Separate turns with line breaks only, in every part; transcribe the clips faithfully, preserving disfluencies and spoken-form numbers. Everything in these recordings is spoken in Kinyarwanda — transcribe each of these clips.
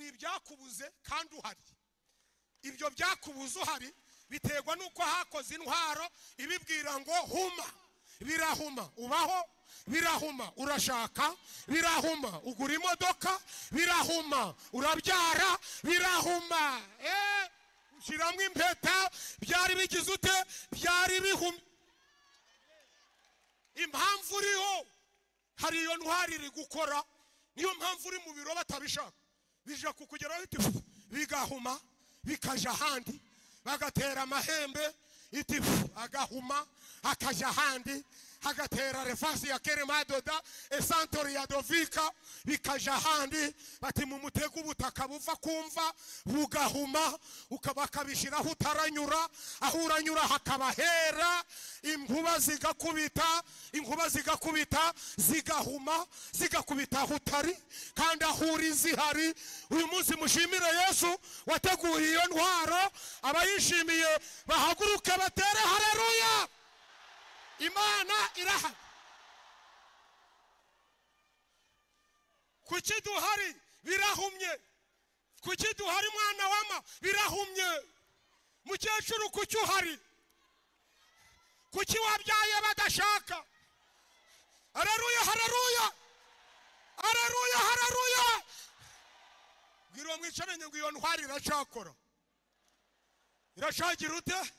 hari ibyakubuze kandi uhari. Ibyo byakubuze uhari biterwa nuko hakoze intwaro ibibwira ngo huma, birahuma. Ubaho, birahuma. Urashaka, birahuma. Ugura imodoka, birahuma. Urabyara, birahuma. Eh, ushiramwe impeta, byari bigize ute? Byari bihumye. Impamvu uriho hari iyo ntwari iri gukora, niyo mpamvu uri mu biro batabishaka. Bija kukugeraho iti bigahuma, bikaja handi, bagatera amahembe iti agahuma, akaja handi, hagatera refasi ya Keremadoda, esantori ya Dovika, bikaja handi, bati mu mutego ubutaka buva kumva bugahuma, ukabakabishiraho utaranyura, aho uranyura hakabahera, inkuba zigakubita, inkuba zigakubita, zigahuma, zigakubita hutari, kandi ahuri zihari. Uyu munsi mushimire Yesu wateguye iyo ntwaro, abayishimiye bahaguruke batere haleluya. Imana irahari. Kuki duhari? Birahumye. Kuki duhari mwana wama? Birahumye. Mukecuru kuki uhari? Kuki wabyaye badashaka? Haleluya, haleluya. Haleluya, haleluya. Ngiro mwicaranye ngo iyo ntwari iracakora. Irashagira ute?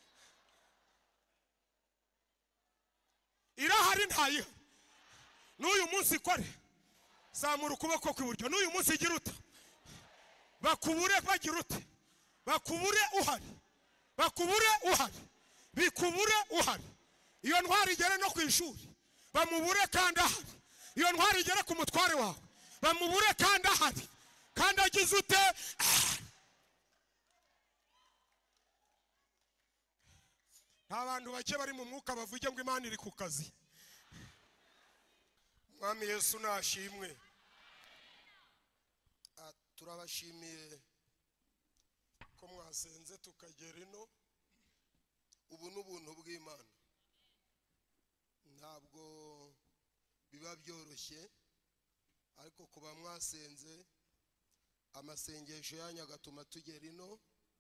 Irahari ntayo. N'uyu munsi kore. Zamura ukuboko kw'iburyo. N'uyu munsi gira uta. Bakubure bagira ute? Bakubure uhari. Bakubure uhari. Bikubure uhari. Iyo ntwari igere no kwishuri. Bamubure kandi ahari. Iyo ntwari igere ku mutware wawe. Bamubure kandi ahari. Kandi agize ute? Abantu bake bari mu mwuka bavuge ngo Imana iri ku kazi. Mwami Yesu nashimwe. Turabashimiye ko mwasenze tukagera ino. Ubu n'ubuntu bw'Imana. Ntabwo biba byoroshye, ariko kuba mwasenze amasengesho yanyu agatuma tugera ino.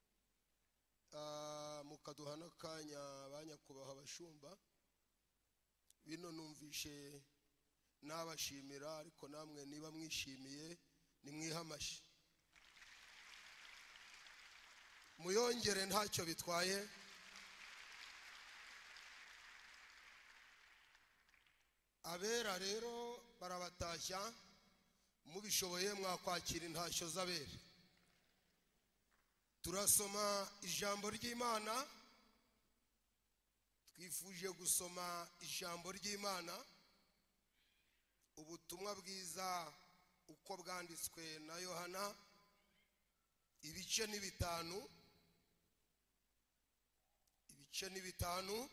Mukaduha n'akanya banyakubaha abashumba. Bino numvishe nabashimira, ariko namwe niba mwishimiye nimwihamashi. Muyongere ntacyo bitwaye. Abera rero barabatashya, mubishoboye mwakwakira intashyo z'abera. Turasoma ijambo ry'Imana. Twifuje gusoma ijambo ry'Imana, ubutumwa bwiza uko bwanditswe na Yohana, ibice ni bitanu. Ibice ni bitanu.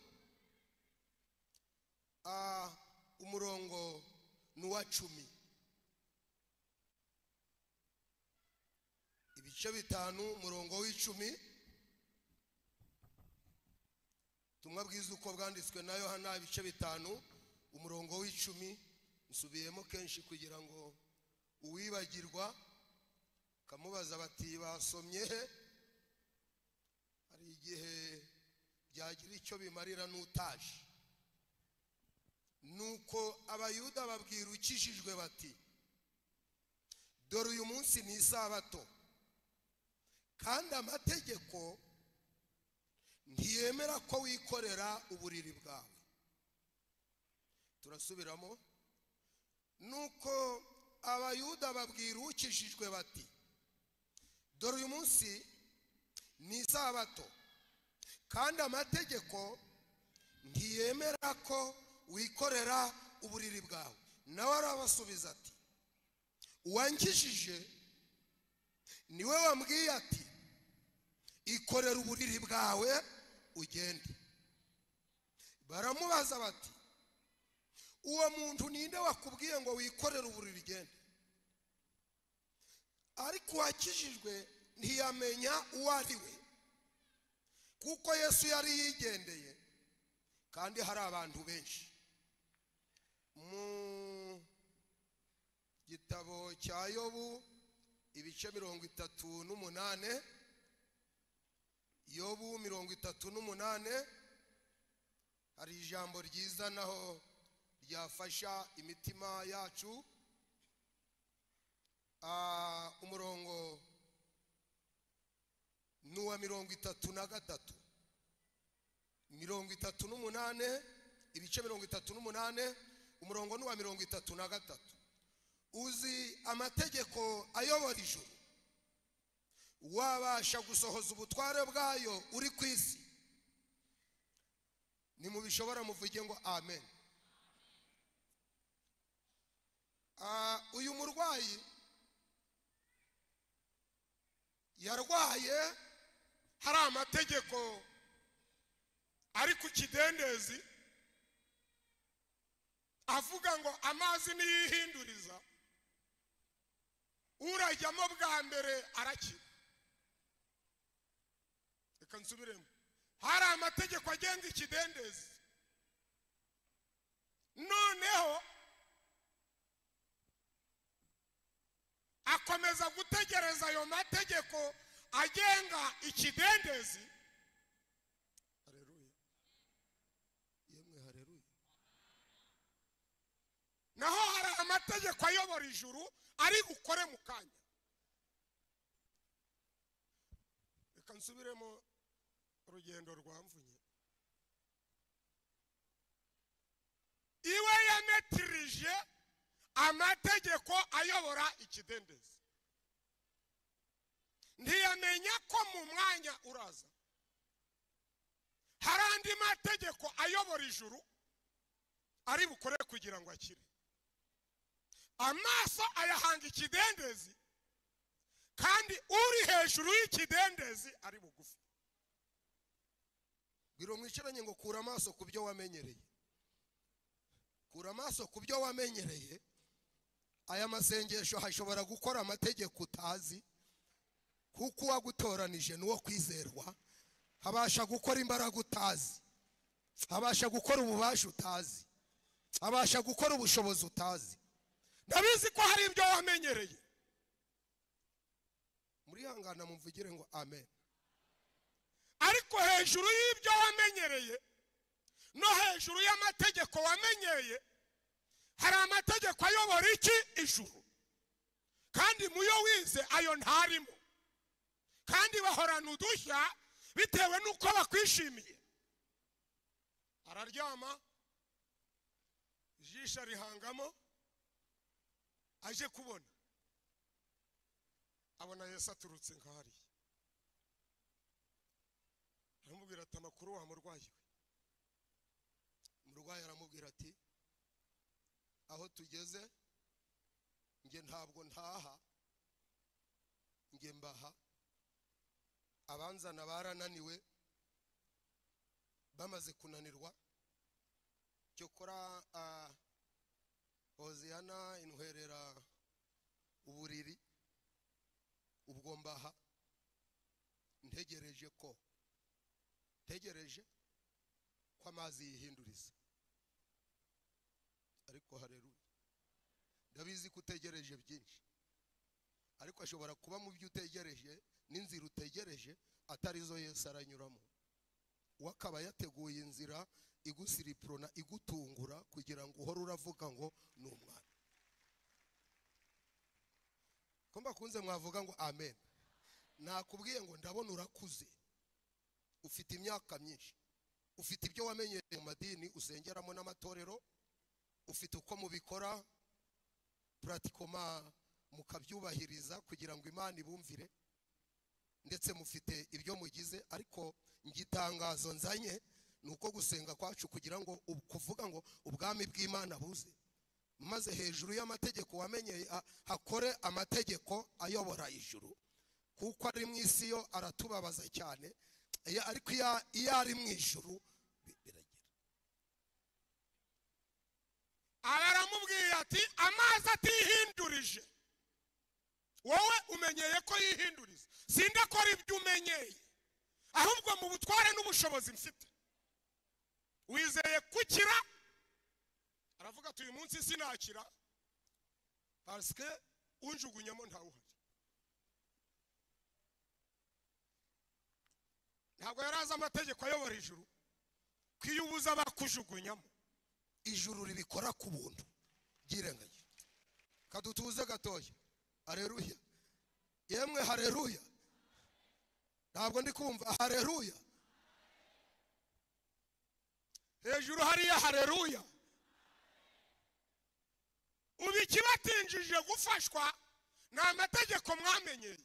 Ah, umurongo nuwa cumi. Ibice bitanu umurongo w'icumi. Tumwa bwiza uko bwanditswe na Yohana ibice bitanu umurongo w'icumi. Nsubiyemo kenshi kugira ngo uwibagirwa kamubaza bati basomye he. Hari igihe byagira icyo bimarira n'utaje. Nuko abayuda babwira ukijijwe bati, dore uyu munsi ni isabato, kandi amategeko ntiyemera ko wikorera uburiri bwawe. Turasubiramo. Nuko abayuda babwira ukijijwe bati, dore uyu munsi ni isabato, kandi amategeko ntiyemera ko wikorera uburiri bwawe. Nawe arabasubiza ati, uwankijije niwe wambwiye ati, ikorera uburiri bwawe ugende. Baramubaza bati, uwo muntu ninde wakubwiye ngo wikorere uburiri ugende? Ariko wakijijwe ntiyamenya uwo ari we, kuko Yesu yari yigendeye, kandi hari abantu benshi. Mu gitabo cya Yobu
ibice mirongo itatu n'umunane, Yobu mirongo itatu n'umunane. Hari ijambo ryiza naho ryafasha imitima yacu. Ah, umurongo nuwa mirongo itatu na gatatu, mirongo itatu n'umunane, ibice mirongo itatu n'umunane, umurongo nuwa mirongo itatu na gatatu. Uzi amategeko ayobora ijuru, wabasha gusohoza ubutware bwayo uri ku isi? Ni mu bishobora muvuge ngo amen. Ah, uyu murwayi yarwaye, hari amategeko ari ku kidendezi avuga ngo amazi niyihinduriza urajyamo bwa mbere arakira. Reka nsubiremo, hari amategeko agenga ikidendezi. Noneho akomeza gutegereza ayo mategeko agenga ikidendezi. Haleluya, yemwe haleluya. Naho hari amategeko ayobora ijuru ari gukore mu kanya. Reka nsubiremo urugendo rwamvunye. Iwe yametirije amategeko ayobora ikidendezi, ntiyamenya ko mu mwanya uraza hari andi mategeko ayobora ijuru ari bukore kugira ngo akire. Amaso ayahanga ikidendezi, kandi uri hejuru y'ikidendezi ari bugufi. Bwira mwicaranye ngo kura amaso ku byo wamenyereye, kura amaso ku byo wamenyereye. Aya masengesho hashobora gukora amategeko utazi, kuko wagutoranije nuwo kwizerwa. Habasha gukora imbaraga utazi, habasha gukora ububasha utazi, habasha gukora ubushobozi utazi. Ndabizi ko hari ibyo wamenyereye. Muri hangana mumvugire ngo amen. Ariko hejuru y'ibyo wamenyereye no hejuru y'amategeko wamenyeye, hari amategeko ayobora iki? Ijuru. Kandi muyo wize ayo ntarimo, kandi bahorana udushya bitewe nuko bakwishimiye. Araryama, ijisho rihangamo, aje kubona abona Yesu aturutse nk'ahari. Aramubwira ati amakuru wa murwayi we. Umurwayi aramubwira ati aho tugeze nge ntabwo ntaha, nge mbaha. Abanzana barananiwe, bamaze kunanirwa. Cyokora uh, Hoziyana intwerera uburiri, ubwo mbaha ntegereje ko ntegereje ko amazi yihinduriza. Ariko haleluya, ndabizi ko utegereje byinshi, ariko ashobora kuba mu byo utegereje n'inzira utegereje atarizo Yesu aranyuramo. Wakaba yateguye inzira igusiriprona, igutungura, kugira ngo uhore uravuga ngo ni umwana. Komba kunze mwavuga ngo amen. Nakubwiye ngo ndabona urakuze, ufite imyaka myinshi, ufite ibyo wamenyereye mu madini usengeramo n'amatorero, ufite uko mubikora pratikoma mukabyubahiriza kugira ngo Imana ibumvire, ndetse mufite ibyo mugize. Ariko ngitangazo nzanye nuko gusenga kwacu kugira ngo kuvuga ngo ubwami bw'Imana buze, maze hejuru y'amategeko wamenyeye hakore amategeko ayobora ijuru. Kuko ari mu isi yo aratubabaza cyane, ariko iyo ari mu ijuru biragira. Abaramubwiye ati amazi atihindurije, wowe umenyeye ko yihinduriza, sindakora ibyo umenyeye, ahubwo mu butware n'ubushobozi mfite wizeye kukira. Aravuga ati uyu munsi sinakira parce que unjugunyamo ntawuhari.
ntabwo yaraza amategeko ayobora ijuru kwiyubuza bakujugunyamo
ijuru ribikora ku buntu girengaye kadutuze gatoya haleluya yemwe haleluya ntabwo ndi kumva haleluya
hejuru hariya haleluya ubu ikibatinjije gufashwa ni amategeko mwamenyeye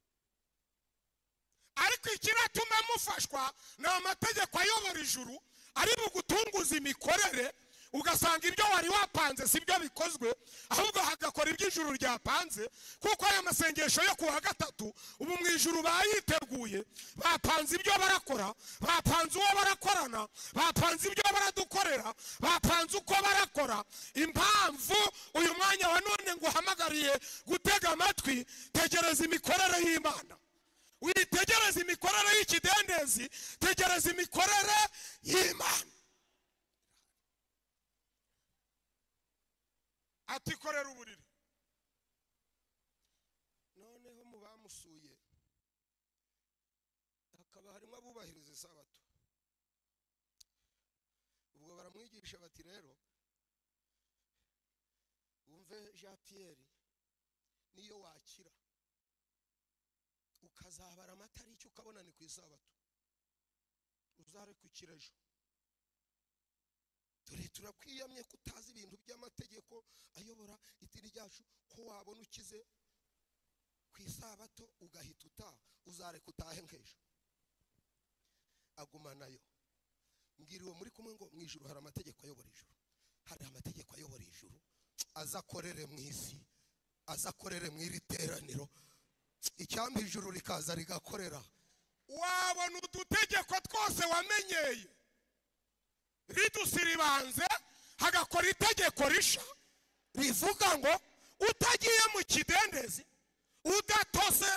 ariko ikiratuma mufashwa ni amategeko ayobora ijuru ari bugutunguza imikorere ugasanga ibyo wari wapanze si byo bikozwe ahubwo hagakora ibyo ijuru ryapanze kuko aya masengesho yo kuwa gatatu ubu mu ijuru bayiteguye bapanze ibyo barakora bapanze uwo barakorana bapanze ibyo baradukorera bapanze uko barakora impamvu uyu mwanya wa none ngo uhamagariye gutega amatwi tegereza imikorere y'Imana witegereza imikorere y'ikidendezi tegereza imikorere y'Imana atikorera uburiri noneho mu bamusuye hakaba harimo abubahiriza isabato ubwo baramwigisha bati rero wumve Jean Pierre niyo wakira ukazabara amatariki ukabona ni ku isabato uzare ku kirejo dore turakwiyamye kutazi ibintu by'amategeko ayobora idini ryacu ko wabona ukize ku isabato ugahita utaha uzareka utahe nk'ejo aguma nayo mbwiriwe muri kumwe ngo mu ijuru hari amategeko ayobora ijuru hari amategeko ayobora ijuru azakorere mu isi azakorere mu iri teraniro icyambi ijuru rikaza rigakorera wabona udutegeko twose wamenyeye ridusiribanze hagakora itegeko risha rivuga ngo utagiye mu kidendezi udatose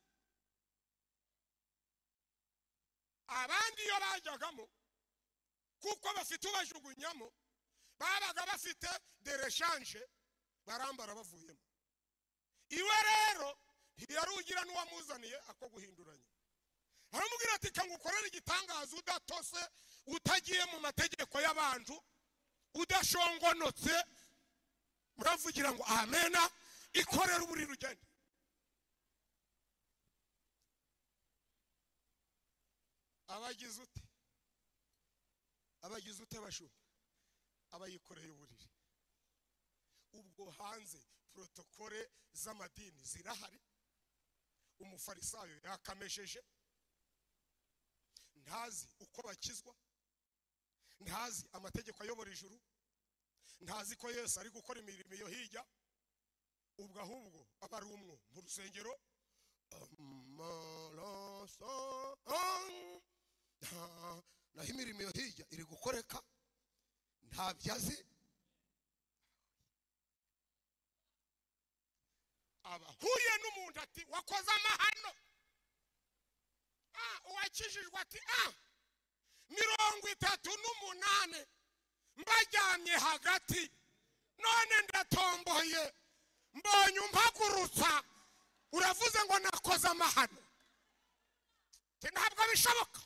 abandi iyo bajyagamo kuko bafite ubajugunyamo babaga bafite dereshanje barambara bavuyemo iwe rero ntiyarugira n'uwamuzaniye ako guhinduranya aramubwira ati kangukorera igitangaza udatose utagiye mu mategeko y'abantu udashongonotse muravugira ngo amena ikorera uburi rugende abagize ute abagize ute bashumba abayikoreye uburiri ubwo hanze protokole z'amadini zirahari umufarisayo yakamesheje ntazi uko bakizwa ntazi amategeko ayobora ijuru ntazi ko Yesu ari gukora imirimo yo hirya ubwo ahubwo abari umwe mu rusengero naho imirimo yo hirya iri gukoreka ntabyazi abahuye n'umuntu ati wakoze amahano uwakijijwe ati ah mirongo itatu n'umunane mbajyamye hagati none ndatomboye mbonye umpagurutsa uravuze ngo nakoze amahano ntabwo bishoboka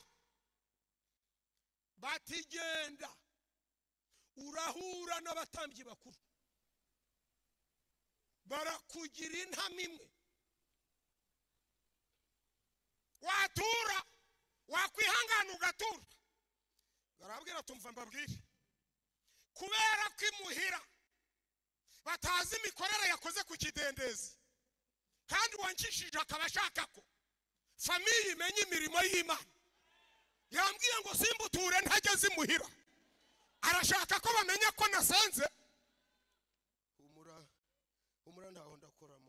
batigenda urahura n'abatambyi bakuru barakugira intama imwe watura wakwihangana ugatura barabwira tumva mbabwire kubera ko imuhira batazi imikorere yakoze ku kidendezi kandi wankishije akaba ashaka ko famiye imenye imirimo y'Imana yambwiye ngo simbuture ntageze imuhira arashaka ko bamenya ko nasenze humura humura ntaho ndakoramo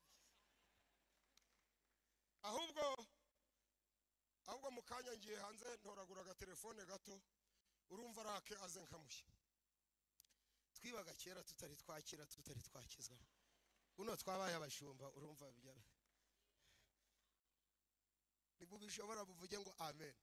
ahubwo ahubwo mukanya ngiye hanze ntoragura agatelefone gato urumva rake aze nkamushye twibaga kera tutari twakira tutari twakizwa uno twabaye abashumba urumva bya nibu bishobora buvuge ngo amen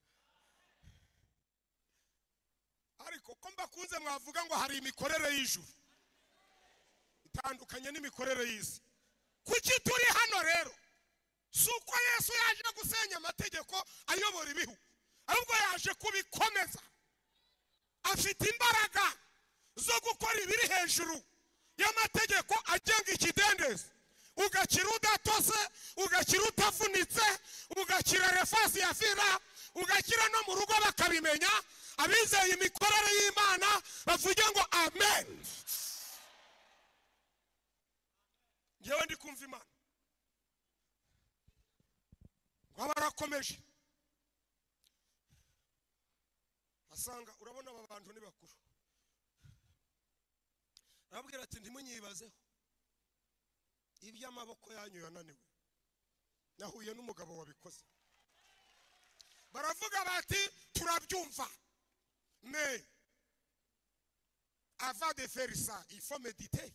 ariko ko mbakunze mwavuga ngo hari imikorere y'ijuru itandukanye n'imikorere y'isi kuki turi hano rero suko Yesu yaje gusenya amategeko ayobora ibihu ahubwo yaje kubikomeza. Afite imbaraga zo gukora ibiri hejuru y'amategeko agenga ikidendezi. Ugakira udatose, ugakira utavunitse, ugakira refasi ya fira, ugakira no mu rugo bakabimenya. Abizeye imikorere y'Imana bavuge ngo amen. Ngewe ndi kumva Imana ngo barakomeje. Asanga urabona aba bantu ni bakuru. Arabwira ati ntimunyibazeho iby'amaboko yanyu yananiwe. Nahuye n'umugabo wabikoze. Baravuga bati turabyumva, mais avant de faire ça il faut méditer.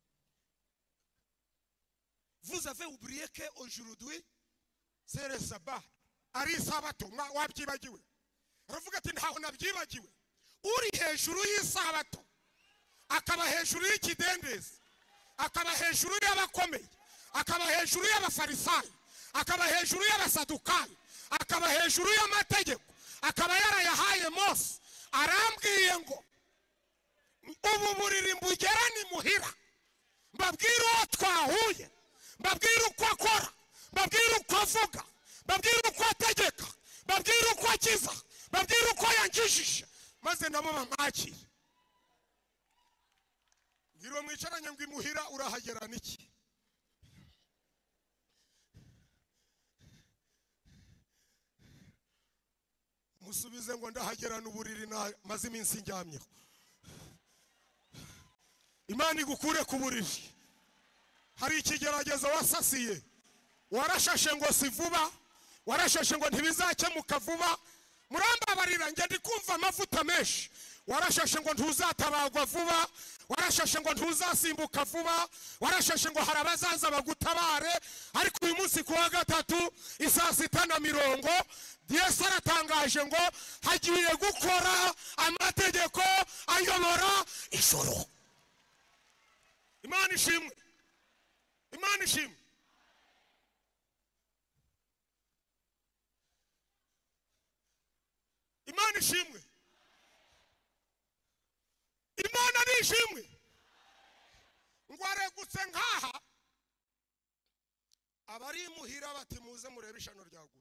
Vous avez oublié qu'aujourd'hui c'est le sabbat. Ari sabato wabyibagiwe. Aravuga ati ntaho nabyibagiwe. Uri hejuru y'isabato akaba hejuru y'ikidendezi, akaba hejuru y'abakomeye, akaba hejuru y'abafarisayo, akaba hejuru y'abasadukayo, akaba hejuru y'amategeko, akaba yarayahaye Mose. Arambwiye ngo ubu buriri mbugera ni muhira, mbabwire uwo twahuye, mbabwire uko akora, mbabwire uko avuga, mbabwire uko ategeka, mbabwire uko akiza, mbabwire uko yankijije, maze nabo bamwakire. Ngiro mwicaranye ngo imuhira urahagera niki? Musubize ngo ndahagera n'uburiri na maze iminsi njyamyeho. Imana igukure ku buriri. Hari ikigeragezo wasasiye, warashashe ngo si vuba, warashashe ngo ntibizakemuka vuba. Murambabarira nge ndi kumva amavuta menshi. Warashashe ngo ntuzatabagwa vuba, warashashe ngo ntuzasimbuka vuba, warashashe ngo harabazaza bagutabare. Ariko uyu munsi kuwa gatatu isaa sita na mirongo Yesu aratangaje ngo hagiye gukora amategeko ayobora ijoro. Imana ishimwe, Imana ishimwe. Imana ishimwe, Imana nishimwe. Ngo aregutse nkaha abari imuhira bati muze murebe ishano ryaguye.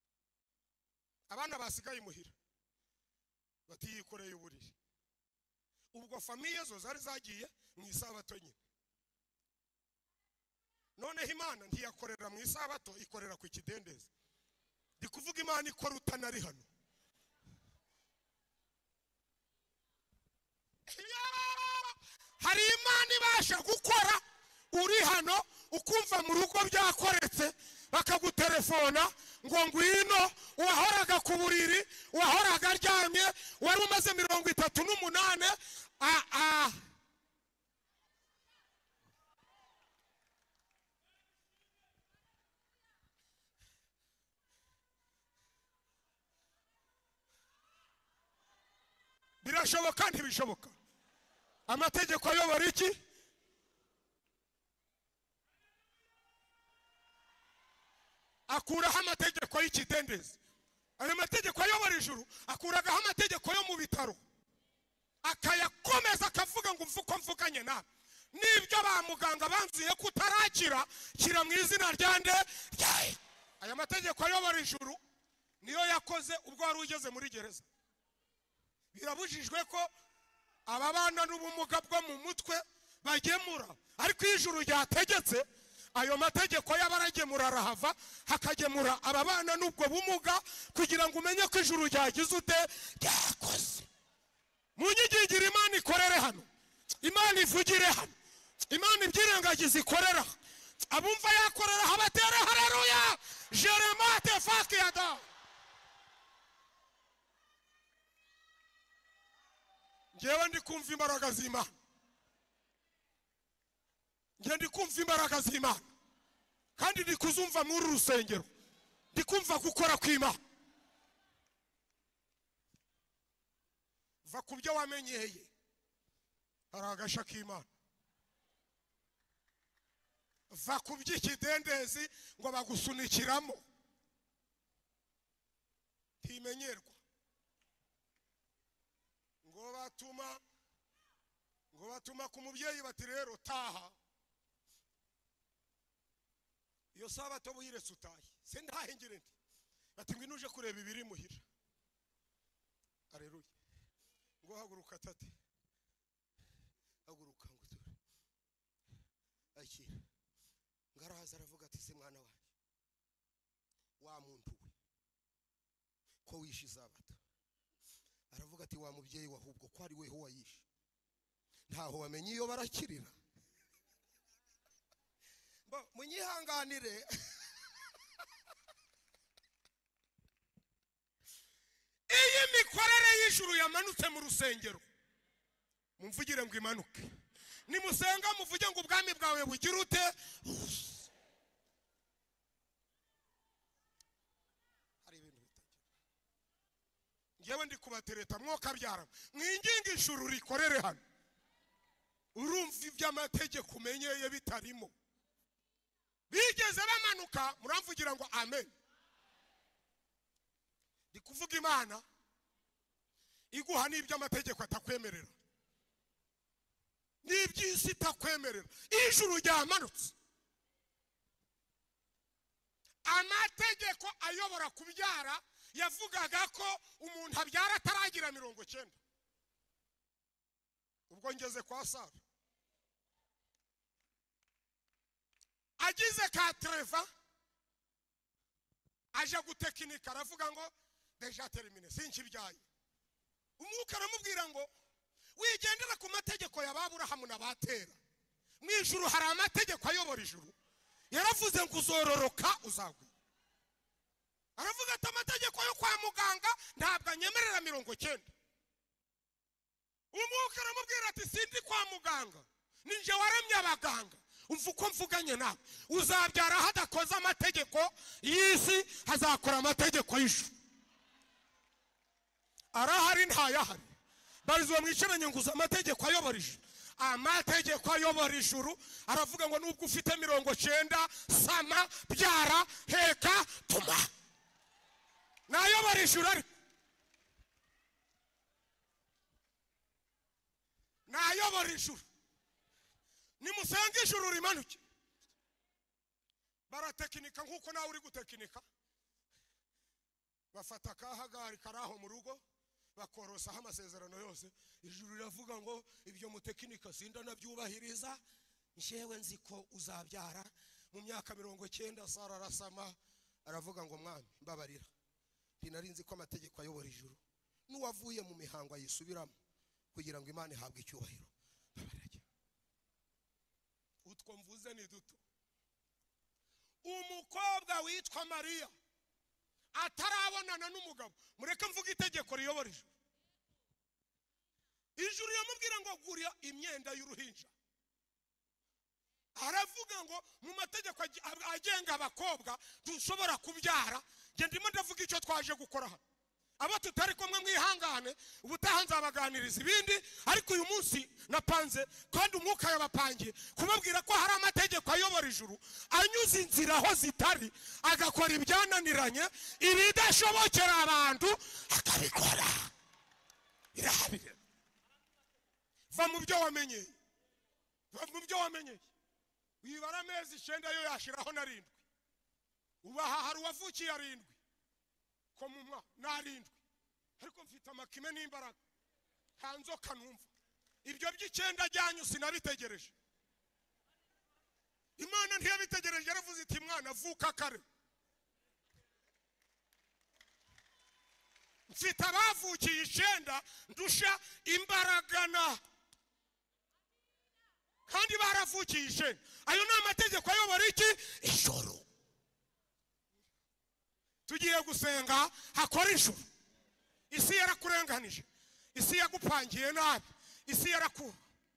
Abana basigaye imuhira bati yikoreye uburiri. Ubwo famiye zo zari zagiye mu isabato nyine. None Imana ntiyakorera mu isabato, ikorera ku kidendezi. Ndi kuvuga Imana ikora utanari hano. Hari Imana ibasha gukora uri hano ukumva mu rugo byakoretse, bakagutelefona ngo ngwino, wahoraga ku buriri, wahoraga aryamye, wari umaze mirongo itatu n'umunane. Ah ah birashoboka ntibishoboka? Amategeko ayobora iki? Akuraho amategeko y'ikidendezi. Ayo mategeko ayobora ijuru akuragaho amategeko yo mu bitaro, akayakomeza akavuga ngo mvuko mvuganye nawe. Nibyo ba muganga banzuye kutarakira, kira mu izina ryande ryaye. Aya mategeko ayobora ijuru niyo yakoze ubwo wari ugeze muri gereza. Birabujijwe ko ababana n'ubumuga bwo mu mutwe bagemura, ariko ijuru ryategetse ayo mategeko y'abaragemura arahava, hakagemura ababana n'ubwo bumuga, kugira ngo umenye ko ijuru ryagize ute ryakoze. Munyigigira Imana ikorere hano, Imana ivugire hano, Imana ibyirengagiza ikorera. Abumva yakorera habatere haleluya. Jeremate fakiyada. Ngewe ndi kumva imbaraga z'Imana. Nge ndi kumva imbaraga z'Imana. Kandi ndi kuzumva muri rusengero. Ndi kumva gukora kw'Imana. Va kubyo wamenyeye. Hari agasha k'Imana. Va kuby'ikidendezi ngo bagusunikiramo. Ntimenyerwa. ngo batuma ngo batuma ku mubyeyi bati rero taha iyo sabato buyiretse utaye se ndahengere nti bati ngwino uje kureba ibiri muhira. Haleluya. Ngo haguruka tate haguruka ngo dore akira ngaraza aravuga ati se mwana wanjye wa muntu we ko wishe isabato. Aravuga ati wa mubyeyi wahubwo ko ari weho wayishe ntaho wamenye iyo barakirira. Bo munyihanganire iyi mikorere y'ijuru yamanutse mu rusengero mumvugire ngo imanuke. Nimusenga muvuge ngo ubwami bwawe bugira ute. Hari ibintu bitagira ngewe ndi kubatereta mwoka byara mwinginga ijuru rikorere hano. Urumva iby'amategeko umenyeye bitarimo bigeze bamanuka muramvugira ngo amen. Ndi kuvuga Imana iguha n'iby'amategeko atakwemerera n'iby'isi itakwemerera. Ijuru ryamanutse amategeko ayobora kubyara yavugaga ko umuntu abyara ataragira mirongo cyenda. Ubwo ngeze kwa Sara agize ka treva aje gutekinika aravuga ngo deja termine sinkibyaye. Umwuka aramubwira ngo wigendera ku mategeko ya Aburahamu na Batera. Mu ijuru hari amategeko ayobora ijuru yaravuze ngo uzororoka uzagwe. Aravuga ati amategeko yo kwa muganga ntabwo anyemerera mirongo cyenda. Umwuka aramubwira ati sindi kwa muganga ninje waremye abaganga. Umva uko mvuganye nawe uzabyara hadakoze amategeko y'isi hazakora amategeko y'ijuru. Arahari ntayahari barizwa mwicaranye nguza amategeko ayobora ijuru. Amategeko ayobora ijuru aravuga ngo nubwo ufite mirongo cyenda sama byara heka tuma nayobora ijuru ariko nayobora ijuru. Nimusanga ijuru rimanuke baratekinika nkuko nawe uri gutekinika. Bafata kahagari karaho mu rugo bakorosaho amasezerano yose. Ijuru riravuga ngo ibyo mutekinika sinda nabyubahiriza njyewe nzi ko uzabyara mu myaka mirongo cyenda. Sara arasama aravuga ngo mwami mbabarira ntinari nzi ko amategeko ayobora ijuru n'uwavuye mu mihango ayisubiramo kugira ngo Imana ihabwe icyubahiro. Utwo mvuze ni duto. Umukobwa witwa Mariya atarabonana n'umugabo mureke mvuga itegeko riyobora ijuru. Ijuru yamubwira ngo gurya imyenda y'uruhinja. Aravuga ngo mu mategeko agenga abakobwa dushobora kubyara nge ndimo ndavuga icyo twaje gukora hano. Abo tutari kumwe mwihangane ubutaha nzabaganiriza ibindi ariko uyu munsi napanze kandi umwuka yabapangiye kubabwira ko hari amategeko ayobora ijuru anyuze inzira aho zitari agakora ibyananiranye ibidashobokera abantu akabikora. Irahabire va mu byo wamenyeye va mu byo wamenyeye. Wibara amezi icyenda yo yashiraho narindwi ubaha hari uwavukiye arindwi ko mu mwa narindwi ariko mfite amakime n'imbaraga ntanzoka numva. Ibyo by'icyenda ryanyu sinabitegereje. Imana ntiyabitegereje yaravuze iti mwana vuka kare. Mfite abavukiye icyenda ndusha imbaraga na kandi baravukiye icyenda. Ayo ni amategeko ayobora iki ijoro. Tugiye gusenga hakora ijuru. Isi yarakurenganije, isi yagupangiye nabi, isi yaraku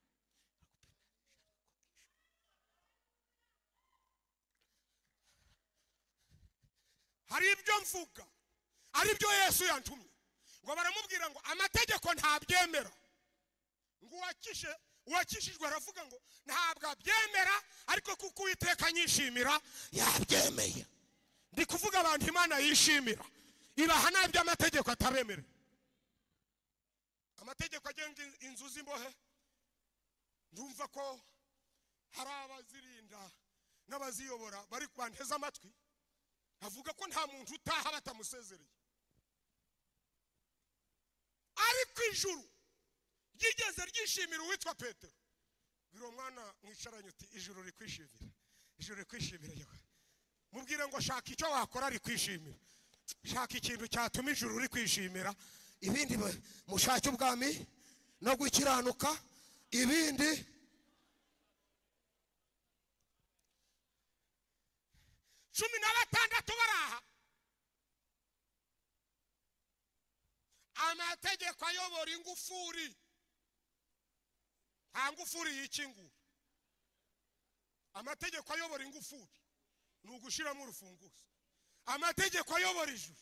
hari ibyo mvuga ari byo Yesu yantumye ngo baramubwira ngo amategeko ntabyemera. Ngo wakishe wakishijwe aravuga ngo ntabwo abyemera ariko kuko Uwiteka nyishimira yabyemeye. Ndi kuvuga abantu Imana yishimira ibaha nabyo amategeko atabemera. amategeko agenga inzu z'imbohe ndumva ko hari abazirinda n'abaziyobora bari kwanteza amatwi avuga ko nta muntu utaha batamusezereye, ariko ijuru ryigeze ryishimira uwitwa Petero. Biro mwana mwicaranye uti ijuru rikwishimira, ijuru rikwishimira yewe. Mubwire ngo shaka icyo wakora rikwishimira, shaka ikintu cyatuma ijuru rikwishimira, ibindi mushake ubwami no gukiranuka, ibindi cumi na batandatu baraha. Amategeko ayobora ingufuri, nta ngufuri yikingura. Amategeko ayobora ingufuri ni ugushiramo urufunguzo. Amategeko ayobora ijuru,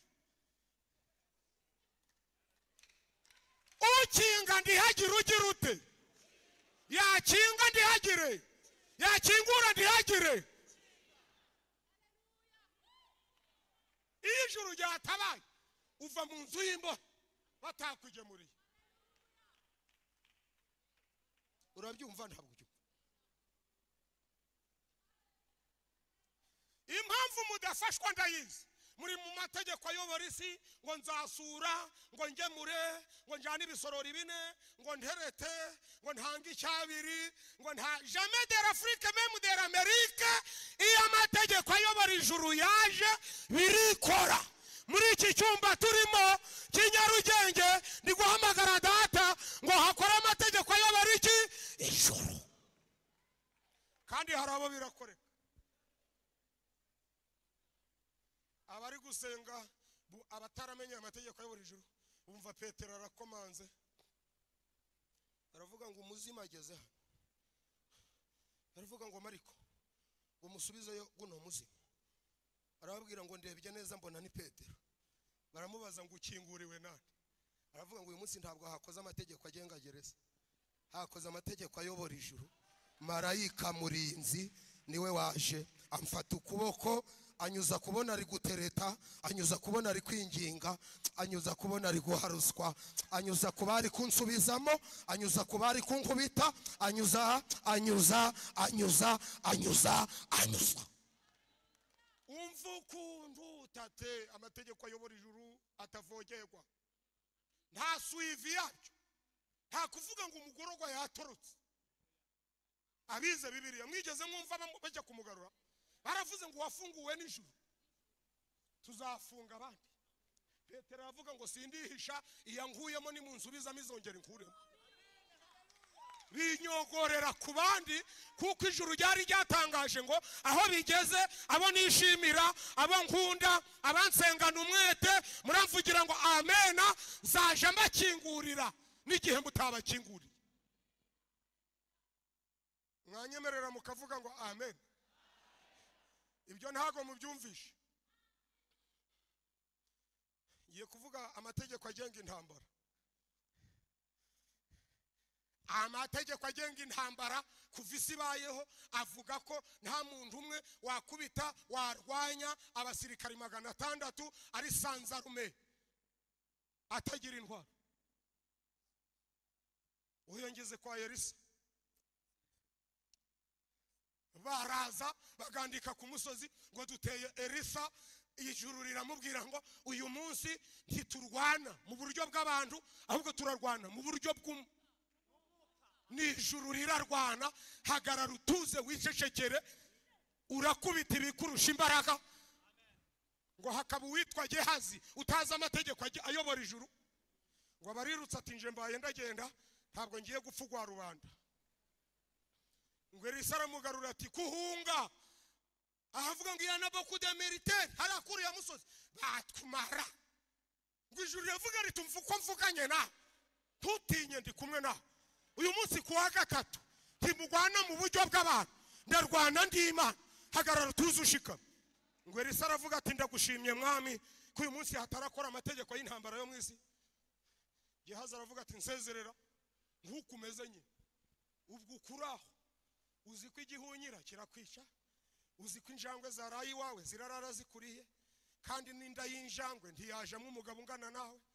ukinga ndihagire ugira ute, yakinga ndihagire, yakingura ndihagire. Iyo ijuru ryatabaye uva mu nzu y'imbohe batakugemuriye. Urabyumva ntabwo byo? Impamvu mudafashwa ndayizi. Muri mu mategeko ayobora isi ngo nzasura, ngo ngemure, ngo njane ibisorori bine, ngo nterete, ngo ntange icyabiri, ngo nta jamais de l'Afrique même de l'Amérique. Iyo amategeko ayobora ijuru yaje birikora. Muri iki cyumba turimo cy'Inyarugenge ndi guhamagara data ngo hakora amategeko ayobora iki ijuru, kandi hari abo birakoreka. Abari gusenga abataramenye amategeko ayobora ijuru umva Petero arakomanze aravuga ngo umuzima ageze hano, aravuga ngo Mariko ngo musubizeyo guno muzima. Arababwira ngo ndebye neza mbona ni Petero. Baramubaza ngo ukinguriwe nande? Aravuga ngo uyu munsi ntabwo hakoze amategeko agenga gereza, hakoze amategeko ayobora ijuru. Marayika murinzi niwe waje amfata ukuboko, anyuza kubona ari gutereta, anyuza kubona ari kwinginga, anyuza kubona ari guharuswa, anyuza kubari kunsubizamo, anyuza kubari kunkubita, anyuza anyuza anyuza anyuza anyuza. Umva ukuntu tate amategeko ayobora ijuru atavogerwa, nta suivi yacyo, nta kuvuga ngo umugororwa yatorotse. Abize Bibiliya mwigeze mwumva bajya kumugarura baravuze ngo wafunguwe n'ijuru tuzafunga abandi. Petero aravuga ngo sindihisha, iya nkuyemo ni munzubizamo izongera inkuremo. Binyogorera ku bandi kuko ijuru ryari ryatangaje ngo aho bigeze abo nishimira, abo nkunda, abansengana umwete muramvugira ngo amena, zaje mbakingurira n'igihe mutabakingurira. Mwanyemerera mukavuga ngo amen. Ibyo ntago mubyumvishe. Ngiye kuvuga amategeko agenga intambara. Amategeko agenga intambara kuva isi bayeho avuga ko nta muntu umwe wakubita warwanya abasirikari magana atandatu ari sanzarume atagira intwaro. Uyongeze kwa Elisa baraza bagandika ku musozi ngo duteye Elisa, ijuru riramubwira ngo uyu munsi ntiturwana mu buryo bw'abantu ahubwo turarwana mu buryo bw'um n'ijuru rirarwana. Hagarara utuze wicecekere, urakubita ibikurusha imbaraga. Ngo hakaba uwitwa Gehazi utazi amategeko ayobora ijuru ngo barirutse ati nje mbaye ndagenda ntabwo ngiye gupfugwa rubanda. Ngo Elisa aramugarura ati kuhunga, ahavuga ngo yana beaucoup de militaires harakuru ya musozi batkumara. Ngo ijuru yavuga riti mvuko mvuganye na tutinye ndi kumwe na uyu munsi kuwa gatatu timugwana mu buryo bw'abantu, ndarwana ndi Imana, hagarara tuzushika. Ngo Elisa aravuga ati ndagushimye mwami ko uyu munsi hatarakora amategeko y'intambara yo mwisi. Gehazi aravuga ati nsezerera nkukumeze nye ubwo ukuraho, uzi ko igihunyira kirakwica, uzi ko injangwe zarayi wawe zirarara zikuriye, kandi n'inda y'injangwe ntiyajamwe umugabo ungana nawe,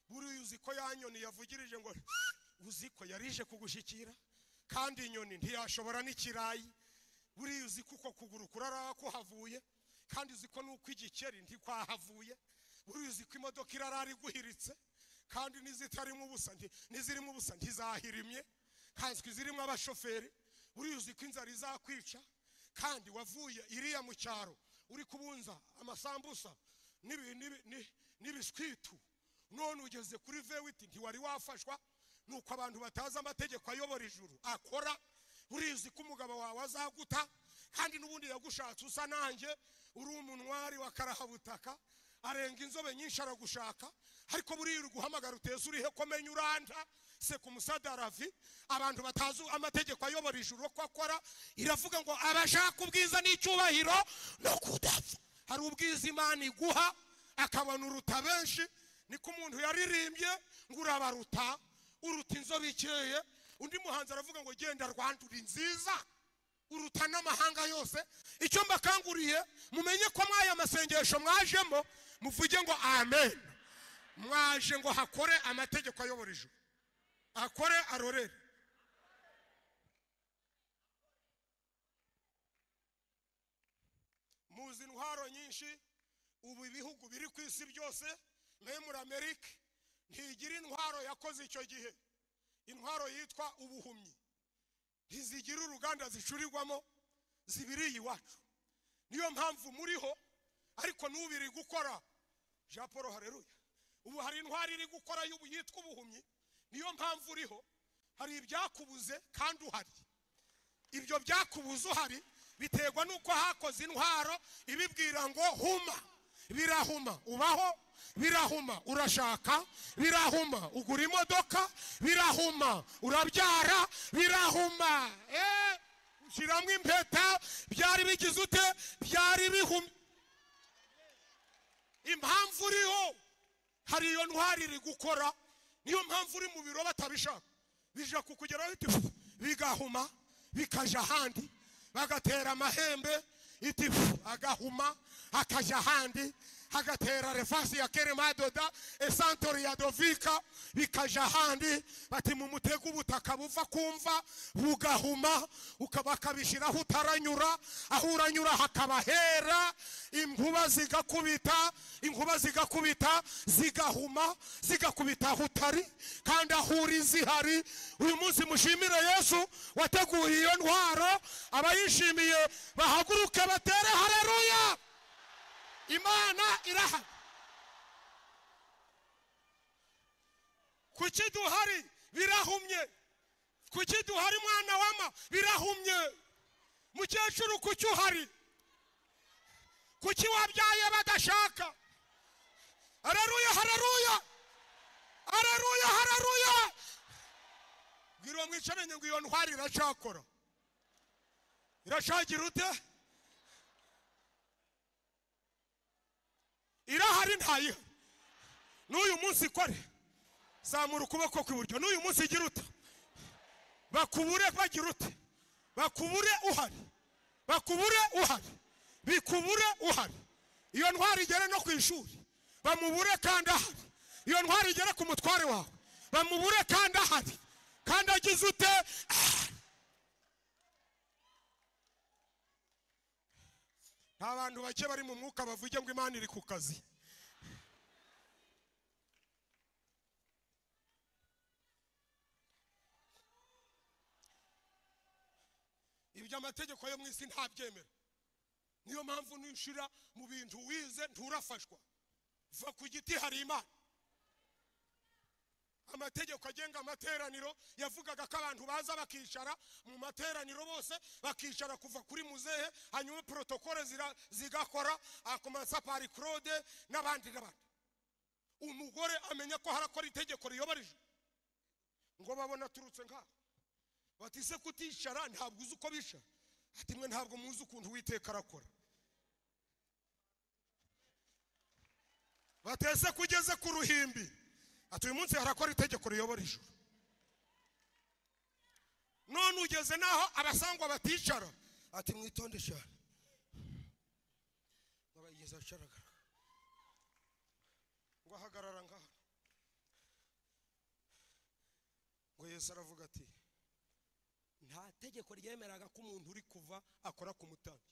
buri uzi ko yanyoni yavugirije ngo uzi ko yarije kugushyikira kandi inyoni ntiyashobora n'ikirayi, buri uzi kuko kuguru kurara ko havuye kandi uzi ko nuko igikeri ntikwahavuye, buri uzi ko imodoka irarari guhiritse kandi nizitarimo ubusa nizirimo ubusa ntizahirimye, kanzwe zirimo abashoferi, buri uzi ko inzara izakwica kandi wavuye iriya mu cyaro uri kubunza amasambusa n'ibiswitu, none ugeze kuri vewiti ntiwari wafashwa, nuko abantu batazi amategeko ayobora ijuru akora. Urizi ko umugabo wawe azaguta kandi n'ubundi yagushatse usa nanjye, uri umunwari wa karahabutaka, arenga inzobe nyinshi aragushaka, ariko buri uguhamagara uteze urihe komenya uranda se ku musadaravi. Abantu batazi amategeko ayobora ijuru ko akora, iravuga ngo abashaka ubwiza n'icyubahiro no kudapfa. Hari ubwiza Imana iguha akabona uruta benshi, niko umuntu yaririmbye ngo urabaruta uruta inzobe ikeye. Undi muhanzi aravuga ngo genda Rwanda nziza uruta n'amahanga yose. Icyo mbakanguriye mumenye ko mwaya masengesho mwajemo muvuge ngo amen, mwaje ngo hakore amategeko ayobora ijuru, akore arorere. Muzi intwaro nyinshi ubu ibihugu biri ku isi byose, nko muri Amerika ntigira intwaro yakoze icyo gihe, intwaro yitwa ubuhumyi, ntizigira uruganda zicurirwamo, zibiriye iwacu. Niyo mpamvu muriho ariko n'ubiri gukora Jean Paul haleluya. Ubu hari intwaro iri gukora y'ubu yitwa ubuhumyi, niyo mpamvu uriho. Hari ibyakubuze kandi uhari, ibyo byakubuze uhari biterwa nuko hakoze intwaro ibibwira ngo huma, birahuma ubaho, birahuma urashaka, birahuma ugura imodoka, birahuma urabyara, birahuma eh ushiramwe impeta, byari bigize ute, byari bihumye. Impamvu uriho hari iyo ntwari iri gukora, niyo mpamvu uri mu biro batabishaka bija kukugeraho iti bigahuma bikaja handi, bagatera amahembe iti agahuma akaja handi, hagatera refasi ya Keremadoda esantori ya Dovika bikaja handi, bati mu mutego ubutaka buva kumva bugahuma, ukabakabishiraho utaranyura, aho uranyura hakabahera, inkuba zigakubita, inkuba zigakubita zigahuma, zigakubita aho utari kandi aho uri zihari. Uyu munsi mushimire Yesu wateguye iyo ntwaro, abayishimiye bahaguruke batere haleluya. Imana iraha. Kuki duhari birahumye, kuki duhari mwana wama birahumye, mukecuru kuki uhari, kuki wabyaye badashaka. Haleluya haleluya haleluya haleluya. Bwira mwicaranye ngo iyo ntwari iracakora, iracagira ute, irahari ntayiha. N'uyu munsi kore zamura ukuboko kw'iburyo, n'uyu munsi igira uta, bakubure bagira ute, bakubure uhari, bakubure uhari, bikubure uhari. Iyo ntwari igere no ku ishuri bamubure kandi ahari, iyo ntwari igere ku mutware wawe bamubure kandi ahari, kandi agize ute. Nta bantu bake bari mu mwuka bavuge ngo Imana iri ku kazi. Ibyo amategeko yo mu isi ntabyemera, niyo mpamvu nishira mu bintu wize nturafashwa. Va ku giti hari Imana. Amategeko agenga amateraniro yavugaga ko abantu baza bakicara mu materaniro bose, bakicara kuva kuri muzehe, hanyuma protokole zigakora, akomansa pari Claude n'abandi n'abandi. Umugore amenya ko harakora itegeko riyobarije, ngo babona turutse ngaho bati se kuticara ntabwo uzi uko bicara, ati mwe ntabwo muzi ukuntu Uwiteka arakora. Batese kugeze ku ruhimbi, ati uyu munsi harakora itegeko riyobora ijuru. None ugeze naho abasangwa baticara, ati mwitonde cyane, ngo bayigeza acaraga ngo ahagarara ngaho, ngo Yesu aravuga ati nta tegeko ryemeraga ko umuntu uri kuva akora ku mutambyi,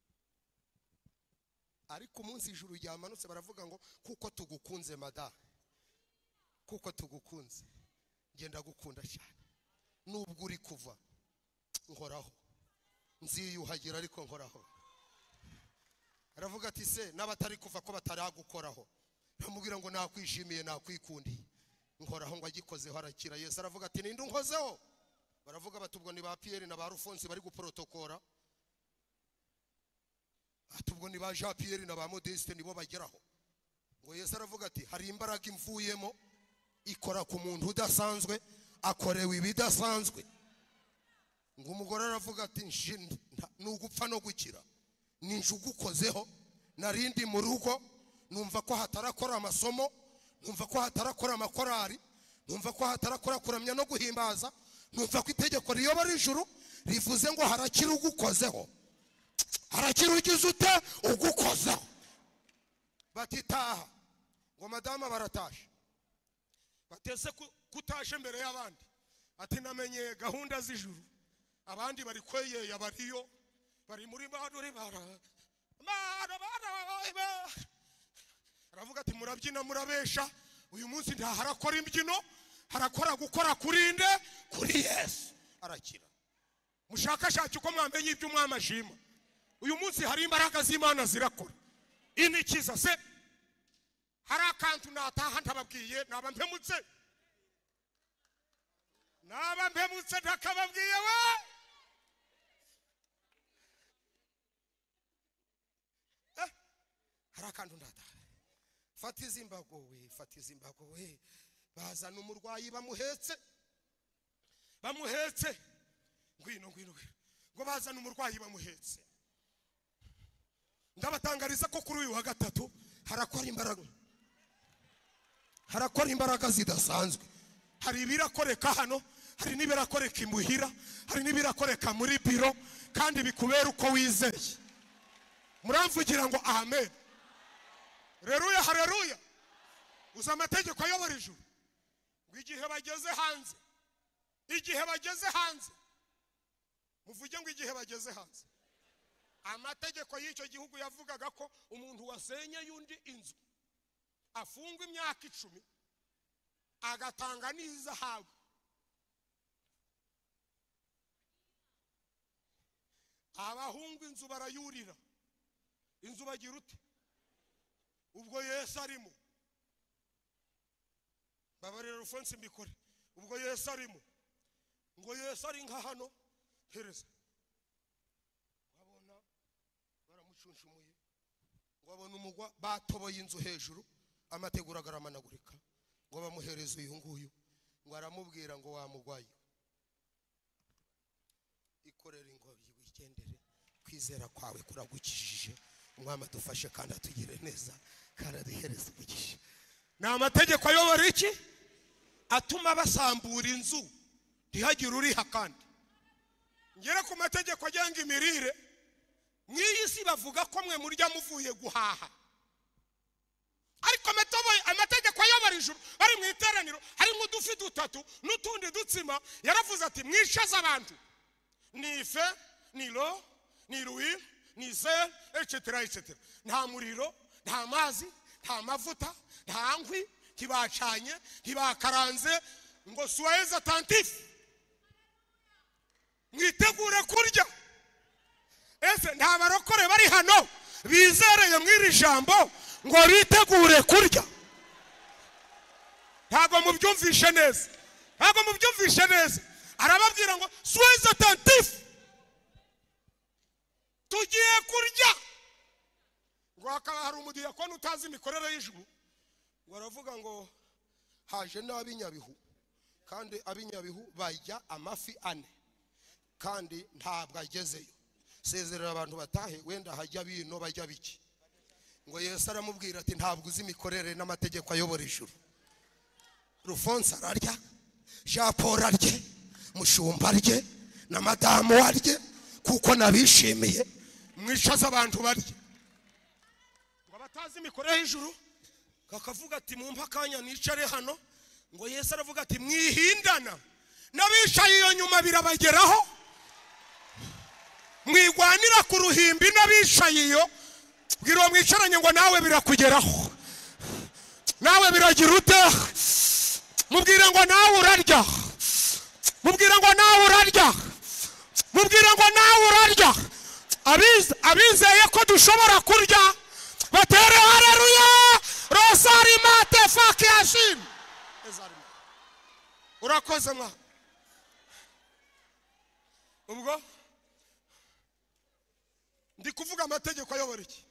ariko umunsi ijuru ryamanutse baravuga ngo kuko tugukunze mada, kuko tugukunze ngenda gukunda cyane, nubwo uri kuva nkoraho, nziyuhagira ariko nkoraho. Aravuga ati se n'abatari kuva ko bataragukoraho, namubwira ngo nakwishimiye nakwikundiye, nkoraho ngo agikozeho arakira. Yesu aravuga ati ninde unkozeho? Baravuga batubwo ni ba Pierre na ba Alphonse bari guprotokora, atubwo ni ba Jean Pierre na ba Modeste nibo bageraho. Ngo Yesu aravuga ati hari imbaraga imvuyemo ikora ku muntu udasanzwe, akorewe ibidasanzwe. Ngo umugore aravuga ati nugupfa no gukira, ninjugukozeho, narindi mu rugo numva ko hatarakora amasomo, numva ko hatarakora amakorari, numva ko hatarakora kuramya no guhimbaza, numva ko itegeko riyobora ijuru rivuze ngo harakira ugukozeho, harakira ugize ute ugukozeho. Batitaha ngo madama baratashe,
batese kutashe mbere y'abandi, ati namenye gahunda z'ijuru, abandi bari kweyeye bariyo bari muri baduri bara bara bara. Aravuga ati murabyina murabesha, uyu munsi nta harakora imbyino, harakora gukora kurinde kuri Yesu arakira. Mushakashaki uko mwamenye ibyo mwamashima, uyu munsi hari imbaraga z'Imana zirakora. Inikiza se hari akantu nataha ntababwiye, naba mpemutse naba mpemutse ntakababwiye we. Eh hari akantu ndataha, fata izimbago we, fata izimbago we. Bazana umurwayi bamuhetse, bamuhetse ngwino ngwino ngo bazana umurwayi bamuhetse. Ndabatangariza ko kuri uyu wa gatatu harakora imbaraga, harakora imbaraga zidasanzwe. Hari ibirakoreka hano, hari n'ibirakoreka imuhira, hari n'ibirakoreka muri biro, kandi bikubera uko wizeye. Muramvugira ngo amen. Haleluya haleluya. Uza amategeko ayobora ijuru. Igihe bageze hanze, igihe bageze hanze, muvuge ngo igihe bageze hanze. Amategeko y'icyo gihugu yavugaga ko umuntu wasenye yundi inzu afungwa imyaka icumi agatanga n'izahabu. Abahungu inzu barayurira, inzu bagira ute? Ubwo Yesu arimo, babarira Alphonse mbikore, ubwo Yesu arimo, ngo Yesu ari nka hano hereza, wabona baramucunshumuye, ngo abona umugwa batoboye inzu hejuru, amategura agaramanagurika, ngo bamuhereze uyu nguyu, ngo aramubwira ngo wamugwaye ikorera ingobyi wigendere, kwizera kwawe kuragukijije, umwami adufashe kandi atugire neza kandi aduhereze umugisha. Ni amategeko ayobora iki? Atuma basambura inzu ntihagire uriha. Kandi ngera ku mategeko agenga imirire, mw'iyi si bavuga ko mwe murya muvuye guhaha, ariko amategeko ayobora ijuru ari mu iteraniro hari nk'udufi dutatu n'utundi dutsima. Yaravuze ati mwishaze abantu, ni ife ni ro ni ruwi ni sel etc etc. Nta muriro, nta mazi, nta mavuta, nta nkwi, ntibacanye, ntibakaranze, ngo soyez attentif, mwitegure kurya. Ese nta barokore bari hano bizereye mw'iri jambo ngo bitegure kurya? Ntago mubyumvishe neza, ntago mubyumvishe neza. Arababwira ngo soyez attentif, tugiye kurya. Ngo hakaba hari umudiyakoni utazi imikorere y'ijuru, ngo aravuga ngo haje n'ab'Inyabihu, kandi ab'Inyabihu bajya amafi ane kandi ntabwo agezeyo. Sezerera abantu batahe, wenda hajya bino bajya biki. Ngo Yesu aramubwira ati ntabwo uzi imikorere n'amategeko ayobora ijuru. Alphonse ararya, Jean Paul arye, Mushumba arye, na madamu arye, kuko nabishimiye. Mwishaza abantu barye. Ngo abatazi imikorere y'ijuru kakavuga ati mumpa akanya nicare hano. Ngo Yesu aravuga ati mwihindana n'abicaye iyo nyuma birabageraho, mwigwanira ku ruhimbi n'abicaye iyo, bwira uwo mwicaranye ngo nawe birakugeraho, nawe biragira ute, mubwire ngo nawe urarya, mubwire ngo nawe urarya, mubwire ngo nawe urarya. Abizeye ko dushobora kurya batere haleluya. Rosari mate faki yashim. Urakoze mwa. Ubwo ndi kuvuga amategeko ayobora iki?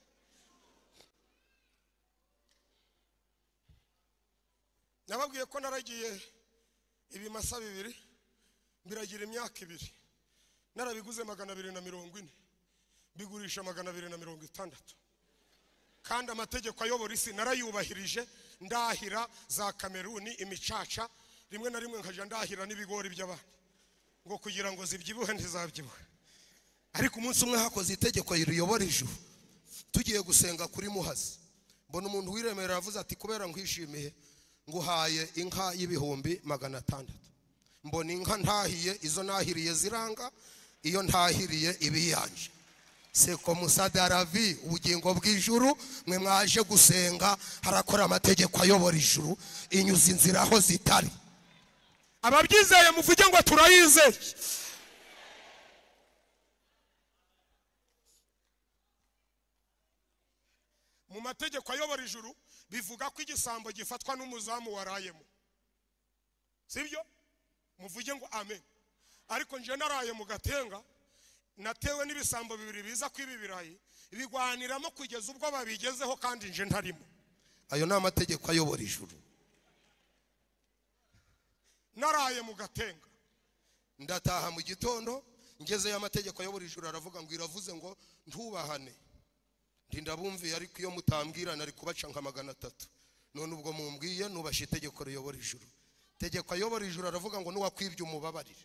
Nababwiye ko naragiye ibimasa bibiri biragira imyaka ibiri, narabiguze magana abiri na mirongo ine, bigurisha magana abiri na mirongo itandatu. Kandi amategeko ayobora isi narayubahirije, ndahira za Kameruni imicaca, rimwe na rimwe nkaja ndahira n'ibigori by'abandi ngo kugira ngo zibyibuhe ntizabyibuhe.
Ariko umunsi umwe hakoze itegeko riyobora ijuru, tugiye gusenga kuri Muhazi, mbona umuntu wiremera avuze ati kubera nkwishimiye nguhaye inka y'ibihumbi magana atandatu. Mbona inka ntahiye, izo nahiriye ziranga, iyo ntahiriye ibiyanje. Seko musadaravi ubugingo bw'ijuru, mwe mwaje gusenga harakora amategeko ayobora ijuru, inyuza inzira aho zitari.
Ababyizeye muvuge ngo turayizeye. Mu mategeko ayobora ijuru bivuga ko igisambo gifatwa n'umuzamu warayemo, sibyo? Muvuge ngo amen. Ariko nje naraye mu Gatenga, natewe n'ibisambo bibiri biza kwiba ibirayi, bigwaniramo kugeza ubwo babigezeho kandi nje ntarimo.
Ayo ni amategeko ayobora ijuru.
Naraye mu Gatenga,
ndataha mu gitondo, ngeze y'amategeko ayobora ijuru aravuga ngo iravuze ngo ntubahane. Ndabumviye ariko iyo mutambwira nari kubaca nka magana atatu. None ubwo mumbwiye nubashe itegeko riyobora ijuru. Tegeko ayobora ijuru aravuga ngo nuwakwibye umubabarire.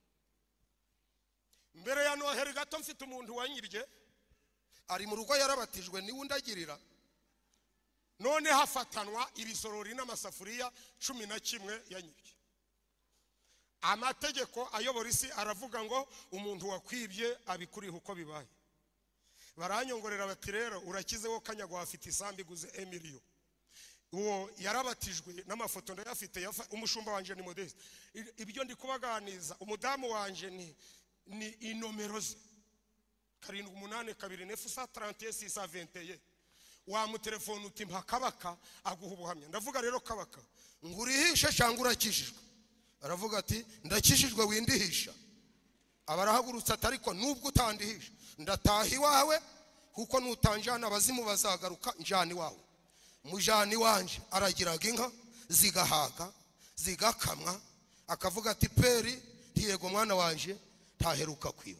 Mbere ya Noheri gato mfite umuntu wanyirye,
ari mu rugo yarabatijwe niwe undagirira.
None hafatanwa ibisorori n'amasafuriya cumi na kimwe yanyibye. Amategeko ayobora isi aravuga ngo umuntu wakwibye abikuriho uko bibaye. Baranyongorera bati rero urakizeho Kanyagwa afite isambi guze Emilio. Uwo yarabatijwe n'amafoto ndayafite, umushumba wanje ni Modeste. Ibyo ndi kubaganiza, umudamu wanje ni ni inomero ze karindwi umunani kabiri nefu sa trente sisa vingt. Wa mu telefone uti mpa Kabaka aguha ubuhamya. Ndavuga rero Kabaka
ngurihisha cyangwa urakishijwe? Aravuga ati ndakishijwe windihisha. Abarahagurutse atariko nubwo utandihisha ndataha iwawe, kuko nutanjana abazimu bazagaruka njani wawe. Mujani wanje aragiraga inka zigahaga zigakamwa, akavuga ati peri ntiyego mwana wanje ntaheruka kwiba.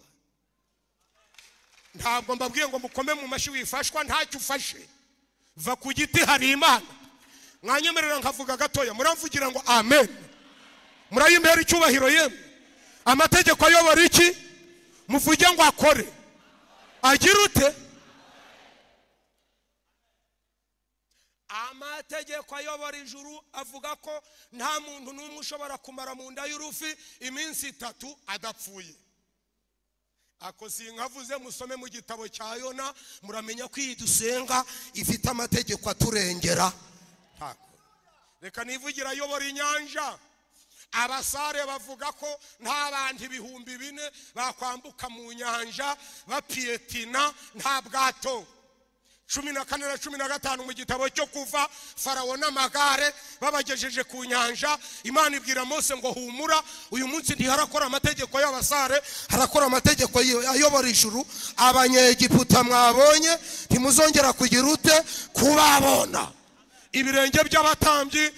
Ntabwo mbabwiye ngo mukome mu mashi wifashwa ntacyo ufashe, va ku giti hari Imana. Mwanyemerera nkavuga gatoya, muramvugira ngo amen, murayimbera icyubahiro yemwe. Amategeko ayobora iki? Muvuge ngo akore, agira ute? Amategeko ayobora ijuru avuga ko nta muntu n'umwe ushobora kumara mu nda y'urufi iminsi itatu adapfuye. Ako sinkavuze musome mu gitabo cya Yona, muramenya ko iyi dusenga
ifite amategeko aturengera.
Reka nivugira ayobora inyanja. Abasare bavuga ko nta bantu ibihumbi bine bakwambuka mu nyanja bapiyetina nta bwato. cumi na kane na cumi na gatanu mu gitabo cyo Kuva, Farawo n'amagare babagejeje ku nyanja. Imana ibwira Mose ngo humura, uyu munsi ntiharakora amategeko y'abasare,
harakora amategeko ayobora ijuru. Abanyegiputa mwabonye ntimuzongera kugira ute kubabona.
Ibirenge by'abatambyi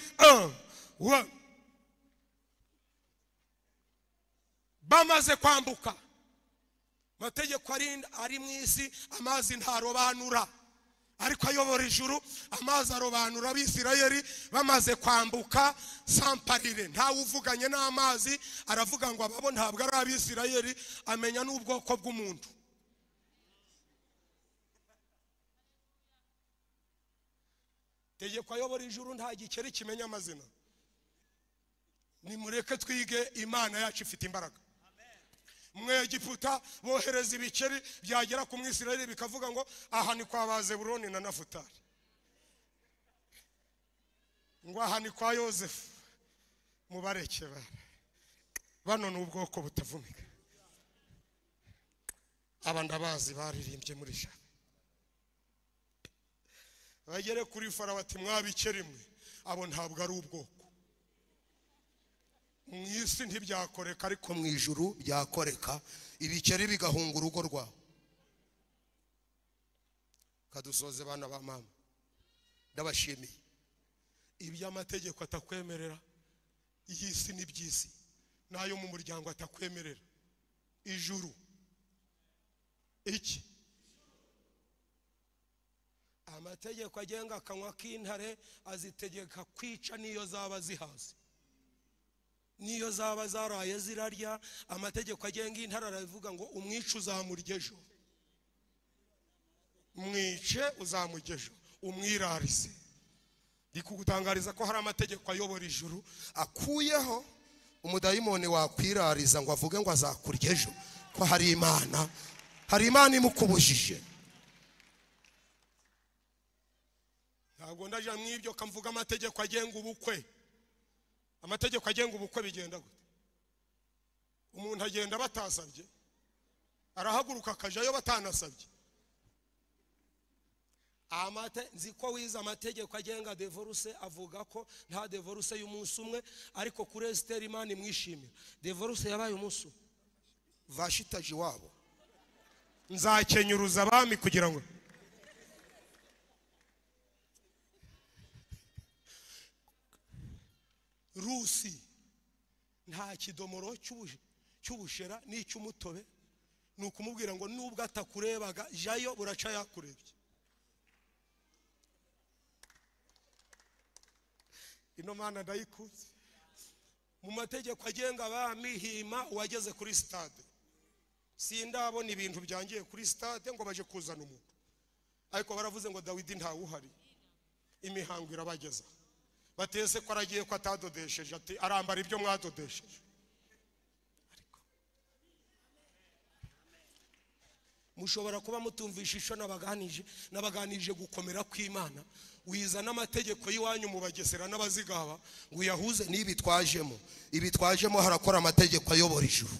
bamaze kwambuka, amategeko ari mu isi, amazi ntarobanura. Ariko ayobora ijuru amazi arobanura. Abisirayeli bamaze kwambuka samparire, nta uvuganye n'amazi aravuga ngo ababo ntabwo ari Abisirayeli, amenya n'ubwoko bw'umuntu. Tegeko ayobora ijuru nta gikeri kimenya amazina. nimureke twige imana yacu ifite imbaraga. Mwe Egiputa bohereza ibikeri byagera ku Mwisirayeli bikavuga ngo aha ni kwa Bazebuloni na Nafutali, ngo aha ni kwa Yosefu, mubareke bara bano n'ubwoko butavumika. Aba ndabazi baririmbye muri sha bagere kuri Farawo ati mwabikeri mwe abo ntabwo ari ubwoko. Mwisi ntibyakoreka ariko
mu ijuru byakoreka, ibikeri bigahunga urugo rwawe. Kadusoze bana ba mama, ndabashimiye.
Ibyo amategeko atakwemerera iyisi n'ibyisi nayo mu muryango atakwemerera, ijuru iki amategeko agenga akanwa k'intare azitegeka kwica niyo zaba zihaze, niyo zaba zaraye zirarya. Amategeko agenga intare aravuga ngo umwice uzamurya ejo, mwice uzamurya ejo, umwirarize. Ndikugutangariza ko hari amategeko ayobora ijuru
akuyeho umudayimoni wakwirariza ngo avuge ngo azakurya ejo, ko hari Imana, hari Imana imukubujije.
Ntabwo ndaje mwibyo kamvuga amategeko agenga ubukwe. Amategeko agenga ubukwe bigenda gute? Umuntu agenda batasabye, arahaguruka akajayo batanasabye. Amate nziko wiza amategeko agenga divorce avuga ko nta divorce y'umunsi umwe, ariko kuri Esther Imana imwishimira divorce yabaye umunsi.
Vashitaji wabo
nzakenyuruza abami kugira ngo Rusi nta kidomoro cy'ubushera n'icy'umutobe, nukumubwira ngo nubwo atakurebaga jayo buraca yakurebye. Ino Mana ndayikuze. Mu mategeko agenga abami hima wageze kuri stade, sindabona ibintu byangiye kuri stade ngo baje kuzana umuntu, ariko baravuze ngo Dawidi ntawuhari, imihango irabageza. Batese ko aragiye ko atadodesheje, ati arambara ibyo mwadodesheje. Ariko mushobora kuba mutumvisha isho nabaganije nabaganije gukomera kw'Imana, wiza n'amategeko y'iwanyu mu Bagesera n'Abazigaba ngo yahuze
n'ibi twajemo. Ibi twajemo harakora amategeko ayobora ijuru.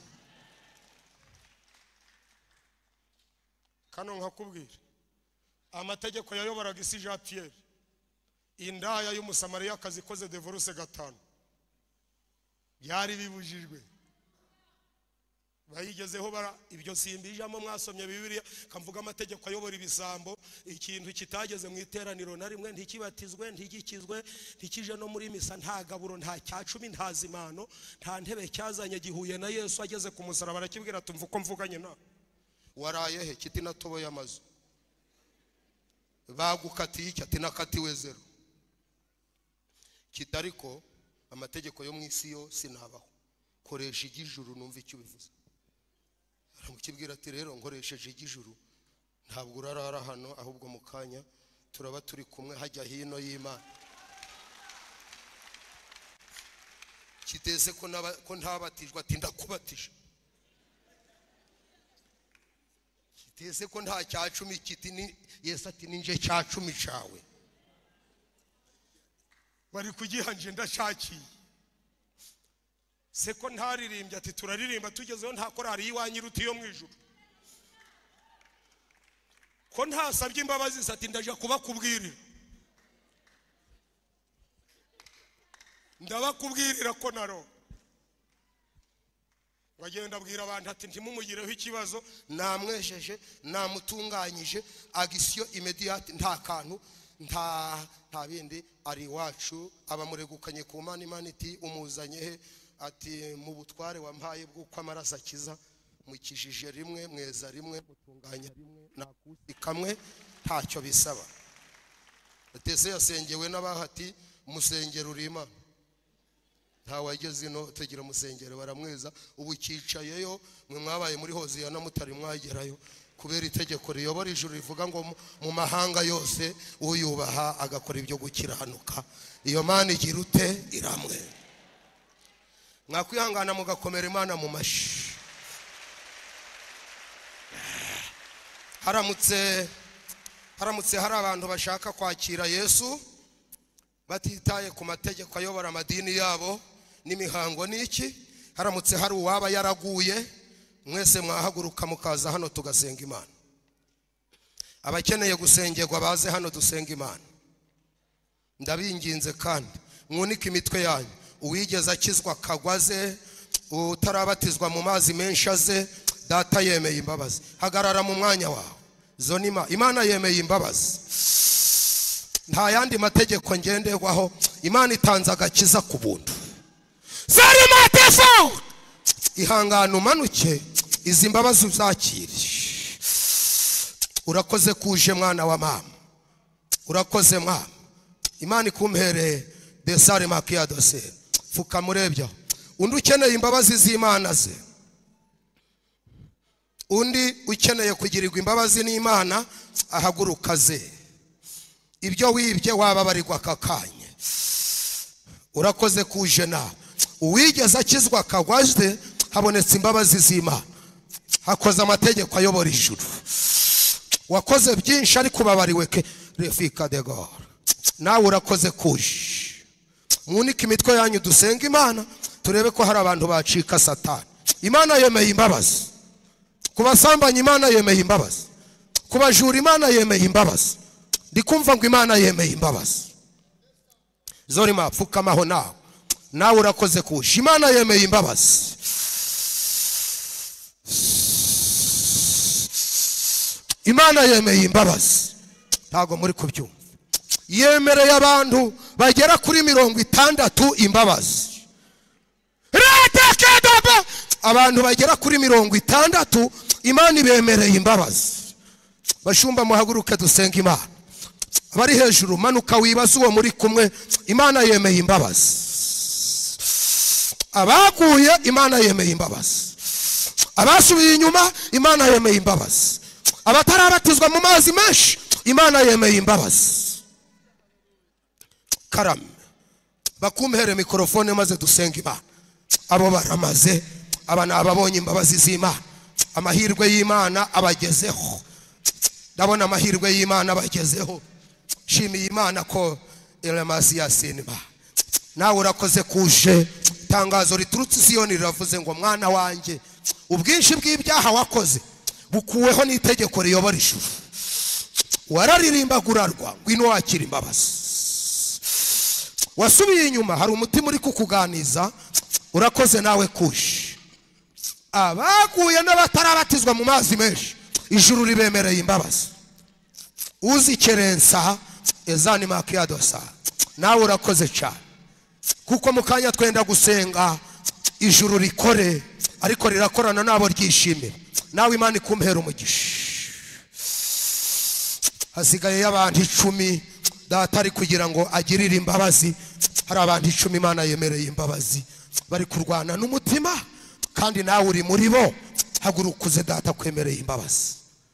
Kano nkakubwira amategeko yayoboraga isi Jean Pierre, indaya y'umusamariya akazi koze divorce gatanu byari bibujijwe, bayigezeho bara ibyo simbijamo. Mwasomye Bibiliya kamvuga amategeko ayobora ibisambo, ikintu kitageze mu iteraniro na rimwe ntikibatizwe, ntigikizwe, ntikije no muri misa, nta gaburo, nta cyacumi, nta zimano, nta ntebe cyazanye gihuye na Yesu ageze ku musaraba arakibwira tumva uko mvuganye na
waraye he kiti natoboye amazu bagukatiye iki ati nakatiwe zero kitariko amategeko yo mu isi yo sinabaho, koresha igijuru numva icyo bivuze. Aramukibwira ati rero nkoresheje igijuru ntabwo urarara hano, ahubwo mu kanya turaba turi kumwe hajya hino y'Imana. Kiteze ko naba ko ntabatijwe ati ndakubatije. Kiteze ko nta cyacumi kiti ni Yesu ati ninje cyacumi cawe.
Bari kugihanje ndashakiye. Se ko ntaririmbye ati turaririmba tugezeho nta korari yiwanyu ruti yo mwijuru. Ko ntasabye imbabazi ati ndaje kubakubwirira. Ndabakubwirira ko naro. Wagenda abwira abantu ati ntimumugireho ikibazo,
namwejeje namutunganyije agisyo immediate, nta kantu nta nta bindi ari wacu abamuregukanye ku Mana. Imana iti umuzanye he ati mu butware wampaye bw'uko amaraso akiza, mukijije rimwe mweza rimwe mutunganya rimwe nakusi kamwe ntacyo bisaba. Atese yasengewe n'abahati musengero urima nta wageze ino tegera musengero baramweza, ubu kicayeyo mwe mwabaye muri Hoziyana mutari mwagerayo kubera itegeko riyobora ijuru rivuga ngo mu mahanga yose uyubaha agakora ibyo gukiranuka iyo Mana igira ute iramwe. mwakwihangana mugakomera Imana mu mashi. haramutse haramutse hari abantu bashaka kwakira Yesu batitaye ku mategeko ayobora amadini yabo n'imihango n'iki, haramutse hari uwaba yaraguye, mwese mwahaguruka mukaza hano tugasenga Imana. Abakeneye gusengerwa baze hano dusenga Imana. Ndabinginze kandi mwunike imitwe yanyu, uwigeze akizwa kagwaze, utarabatizwa mu mazi menshi aze, data yemeye imbabazi. Hagarara mu mwanya wawe. Zonima, Imana yemeye imbabazi. Nta yandi mategeko ngenderwaho, Imana itanze agakiza ku buntu. Zari matefo! Ihangana umanuke, izi mbabazi uzakire. Urakoze kuje mwana wa mama. Urakoze mama. Imana ikumhere desare makia dose. Fuka murebya. Undi ukeneye imbabazi z'Imana ze. Undi ukeneye kugirirwa imbabazi n'Imana ahaguruka ze. Ibyo wibye wababarirwa kakanye. Urakoze kuje na. Uwigeze akizwa kagwajwe habonetse imbabazi z'Imana. Hakoze amategeko ayobora ijuru. Wakoze byinshi ariko babariwe ke refika de gor. Nawe urakoze kuje. Mwunike imitwe yanyu dusenga Imana, turebe ko hari abantu bacika Satani. Imana yemeye imbabazi. Kubasambanya Imana yemeye imbabazi. Kubajura Imana yemeye imbabazi. Ndikumva ngo Imana yemeye imbabazi. Zori mapfuka maho nawe. Nawe urakoze kuje. Imana yemeye imbabazi. Imana yemeye imbabazi. Ntago muri kubyumva. Yemereye abantu bagera kuri mirongo itandatu imbabazi. Ratekedoba abantu bagera kuri mirongo itandatu Imana ibemereye imbabazi. Bashumba muhaguruke dusenga Imana. Abari hejuru manuka wibaza uwo muri kumwe, Imana yemeye imbabazi. Abaguye Imana yemeye imbabazi. Abasubiye inyuma Imana yemeye imbabazi. Abatarabatizwa mu mazi menshi Imana yemeye imbabazi. Karame bakumhere mikrofone maze dusenga Imana. Abo baramaze abana ababonye imbabazi z'Imana, amahirwe y'Imana abagezeho. Ndabona amahirwe y'Imana abagezeho. Shimiye Imana ko elemasi ya sinima. Nawe urakoze kuje. Tangazo riturutse Siyoni riravuze ngo mwana wanjye, ubwinshi bw'ibyaha wakoze bukuweho n'itegeko riyobora ijuru. Wararirimba gurarwa ngwino wakira imbabazi. Wasubiye inyuma hari umutima uri kukuganiza, urakoze nawe kuje. Abaguye n'abatarabatizwa mu mazi menshi ijuru ribemereye imbabazi. Uzikerensa ezani makia dosa. Nawe urakoze cyane. Kuko mukanya twenda gusenga ijuru rikore, ariko rirakorana nabo ryishimira. Nawe Imana ikumpera umugisha. Hasigaye y'abantu icumi data ari kugira ngo agirire imbabazi. Hari abantu icumi Imana yemereye imbabazi bari kurwana n'umutima, kandi nawe uri muri bo. Hagurukuze data kwemereye imbabazi.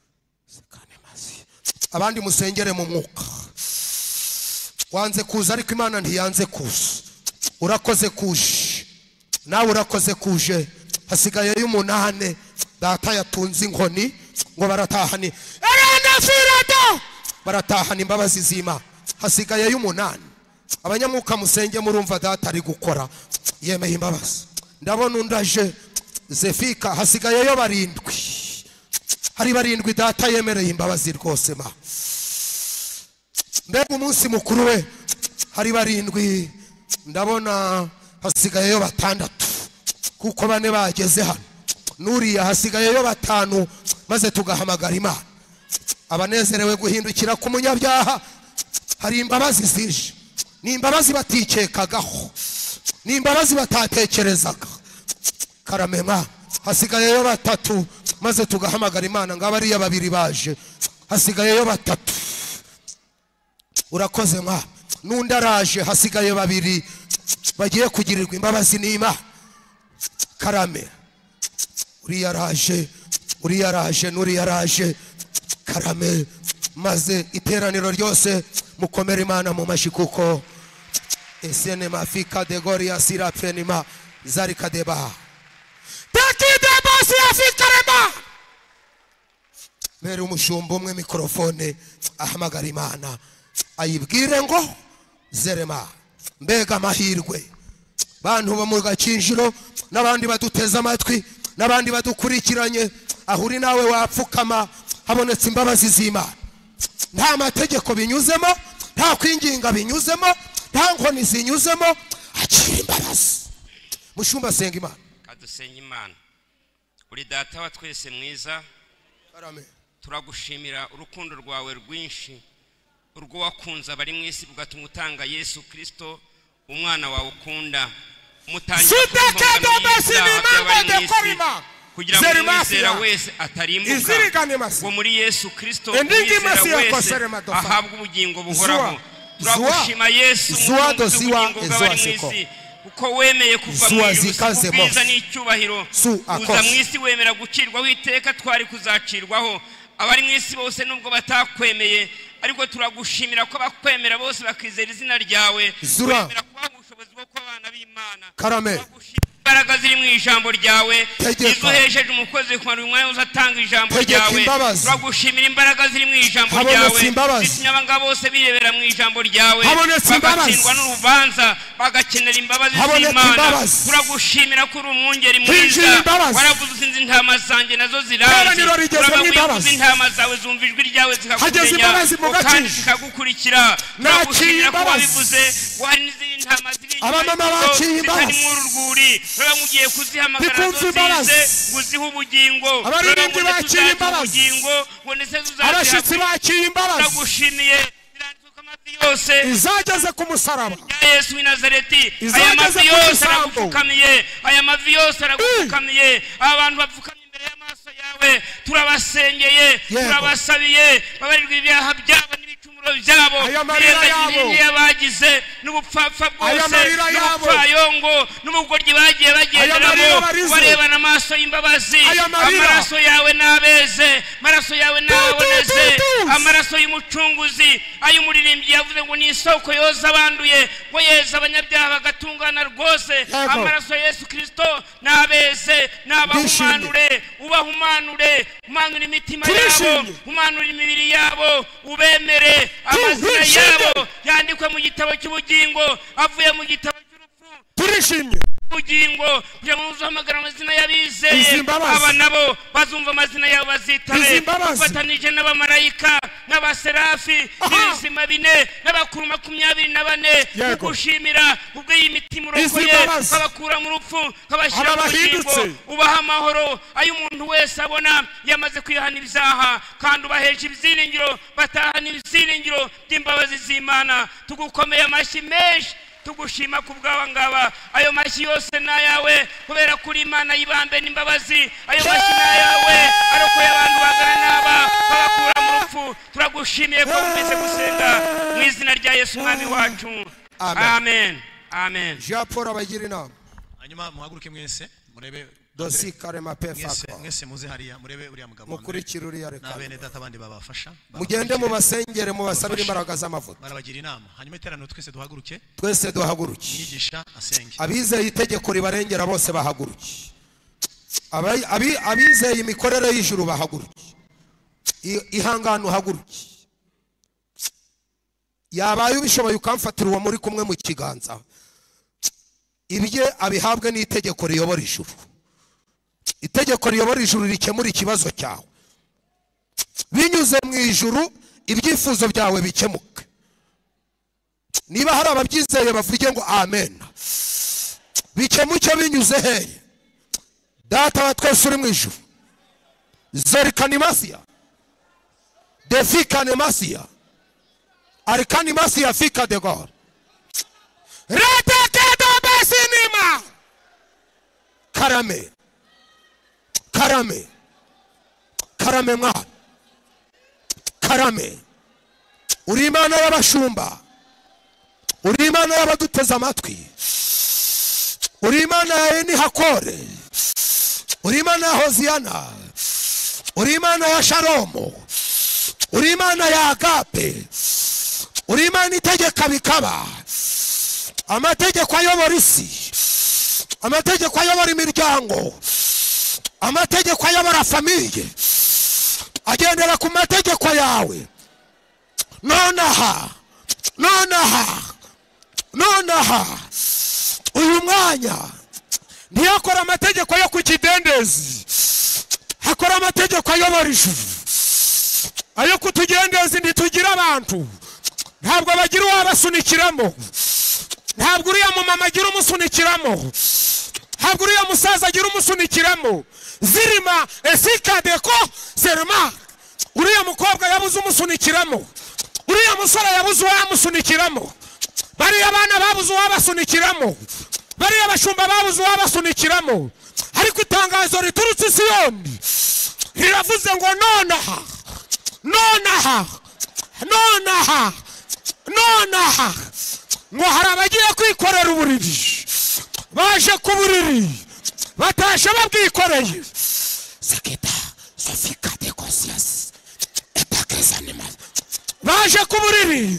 Abandi musengere mu mwuka. Wanze kuza ariko Imana ntiyanze kuza. Urakoze kuje. Nawe urakoze kuje. Hasigaye y'umunane data yatunze inkoni ngo baratahani. Erana firado baratahana imbabazi z'Imana. Hasigaye y'umunane. Abanyamwuka musenge murumva data ari gukora yemeye imbabazi. Ndabona undaje Zefika. Hasigaye yo barindwi. Hari barindwi data yemereye imbabazi rwose ma. Mbega umunsi mukuru we hari barindwi. Ndabona hasigaye yo batandatu kuko bane bageze hano. Nuriya hasigaye yo batanu maze tugahamagara Imana. Abanezerewe guhindukira ku munyabyaha. Hari imbabazi zije. Ni imbabazi batikekagaho. Ni imbabazi batatekerezaga. Karamema hasigaye yo batatu maze tugahamagara Imana. Ngabari ya babiri baje. Hasigaye yo batatu. Urakoze mwa. Nundaraje hasigaye babiri bagiye kugirirwa imbabazi n'Imana. Karame uriya raje, uriya raje, nuriya raje. Karame maze iteraniro ryose mukomere Imana mu mashi kuko esene mafika de goria sira prenima zarikadeba takidebasi afikarema. Mere umushumba umwe mikrofone ahamagara Imana ayibwire ngo zerema. Mbega amahirwe bantu bo mu Gakinjiro n'abandi baduteza amatwi n'abandi badukurikiranye, ahuri nawe wapfukama habonetse imbabazi z'Imana. Nta mategeko binyuzemo, nta kwinginga binyuzemo, nta nkoni zinyuzemo, akira imbabazi. Mushumba senga Imana.
Kadusenga Imana. Uri data wa twese mwiza,
Amen.
Turagushimira urukundo rwawe rwinshi, urwo wakunze abari mu isi bugatuma utanga Yesu Kristo umwana wawe ukunda. Mutangira kugira ngo umwizera wese atarimbuka, ngo muri Yesu Kristo umwizera wese ahabwe ubugingo buhoraho. Turagushima Yesu ubugingo bw'abari mu isi, kuko wemeye kuva mu ijuru ubwiza n'icyubahiro uza mu isi wemera gucirwaho iteka twari kuzacirwaho. Abari mu isi bose nubwo batakwemeye, ariko turagushimira ko bakwemera bose bakizera izina ryawe, wemera kubaha ubushobozi bwo kuba abana b'Imana. Imbaraga ziri mu ijambo ryawe izuhesheje umukozi kumara umwanya uzatanga ijambo ryawe. Turagushimira imbaraga ziri mu ijambo ryawe zitumye abanga bose birebera mu ijambo ryawe, bagatsindwa n'urubanza bagakenera imbabazi z'Imana. Turagushimira ko uri umwungeri mwiza, waravuze usinzi intama zanjye nazo zirazi, urabavuze intama zawe zumva ijwi ryawe zikakumenya kandi zikagukurikira. Turagushimira ko wabivuze wari n'izindi ntama ziri zitari mu rwuri, mugiye kuzihamagara zose guziha ubugingo.
Abaririmbyi baciye imbabazi, abashitsi baciye imbabazi,
turagushimiye yose
izageze ku musaraba
Yesu w'i Nazareti. Aya mavi yose aragupfukamiye, aya mavi yose aragupfukamiye. Abantu bapfukamye imbere y'amaso yawe turabasengeye, turabasabiye babarirwa ibyaha byabo n'ibicumuro byabo, n'ibyo bagize n'ubupfapfa bwose n'ubupfayongo n'ubugoryi bagiye bagenderamo, barebana amaso y'imbabazi. Amaraso yawe nabeze, amaraso yawe naboneze, amaraso y'umucunguzi ay'umuririmbyi yavuze ngo ni isoko yoza abanduye, ngo yeza abanyabyaha bagatungana rwose. Amaraso ya Yesu Kristo nabeze, nabahumanure, ubahumanure, umanure imitima yabo, umanure imibiri yabo, ubemere. Amazina yabo yandikwe mu gitabo cy'ubugingo, avuye mu gitabo cy'urupfu
turishimye
ubugingo, kugira ngo uzahamagara amazina y'abizeye. Aba nabo bazumva amazina yabo bazitabe, bafatanije n'abamarayika n'abaserafi n'ibizima bine n'abakuru makumyabiri na bane, kugushimira ubwo iyi mitima urokoye, kabakura mu rupfu kabashyira mu bugingo, ubaha amahoro ayo umuntu wese abona yamaze kwihana ibyaha, kandi ubaheje ibyiringiro batahana ibyiringiro by'imbabazi z'Imana. Tugukomeye amashyi menshi, tugushima kubwawa ngaba. Ayo mashyi yose na yawe, kubera kuri Imana yibambe n'imbabazi. Ayo mashyi na yawe arokoye abantu bagana naba babakura mu rupfu. Turagushimiye ko umeze gusenga mu izina rya Yesu mwami wacu. Amen. Amen.
Jean Paul abagira inama.
Hanyuma muhaguruke mwese murebe
dosi karema pefako,
mwese muze hariya murebe uriya mugabo
mukurikira uriya reka
n'abene data abandi babafasha,
mugende mu basengere mu basabira imbaraga z'amavuta,
barabagira inama. Hanyuma iteraniro twese duhaguruke,
twese duhaguruke,
inyigisha asenge.
Abizeye itegeko ribarengera bose bahaguruke, abizeye imikorere y'ijuru bahaguruke, ihangane uhaguruke. Yabaye ubishoboye ukamfatira uwo muri kumwe mu kiganza, ibye abihabwe n'itegeko riyobora ijuru. Itegeko riyobora ijuru rikemura ikibazo cyawe, binyuze mu ijuru ibyifuzo byawe bikemuke. Niba hari ababyizeye bavuge ngo amen. Bikemuke binyuze hehe? Data wa twese uri mu ijuru, zerikanimasiya defikanimasiya arikanimasiya fika de God retekedo besinima karame karame karame mwana karame. Uri Imana y'abashumba, uri Imana y'abaduteze amatwi, uri Imana ya Enihakore, uri Imana ya Hoziyana, uri Imana ya Shalomu, uri Imana ya Agape, uri Imana itegeka bikaba, amategeko ayobora isi,
amategeko ayobora imiryango, amategeko ayobora famiye, agendera ku mategeko yawe. Nonaha nonaha nonaha uyu mwanya ntiyakora amategeko yo ku kidendezi, hakora amategeko ayobora ijuru, ayo kutugendezi ntitugira abantu, ntabwo bagira uwabasunikiramo, ntabwo uriya mumama agira umusunikiramo, ntabwo uriya musaza agira umusunikiramo. Zirima esikadeko serma, uriya mukobwa yabuze umusunikiramo, uriya musore yabuze uwamusunikiramo, bariya abana babuze uwabasunikiramo, bariya bashumba babuze uwabasunikiramo. Ariko itangazo riturutse Siyoni riravuze ngo nonaha nonaha nonaha nonaha ngo hari abagiye kwikorera uburiri, baje ku buriri batashe babwikoreye. Seketa sofika de conscience etakeza nima, baje ku buriri.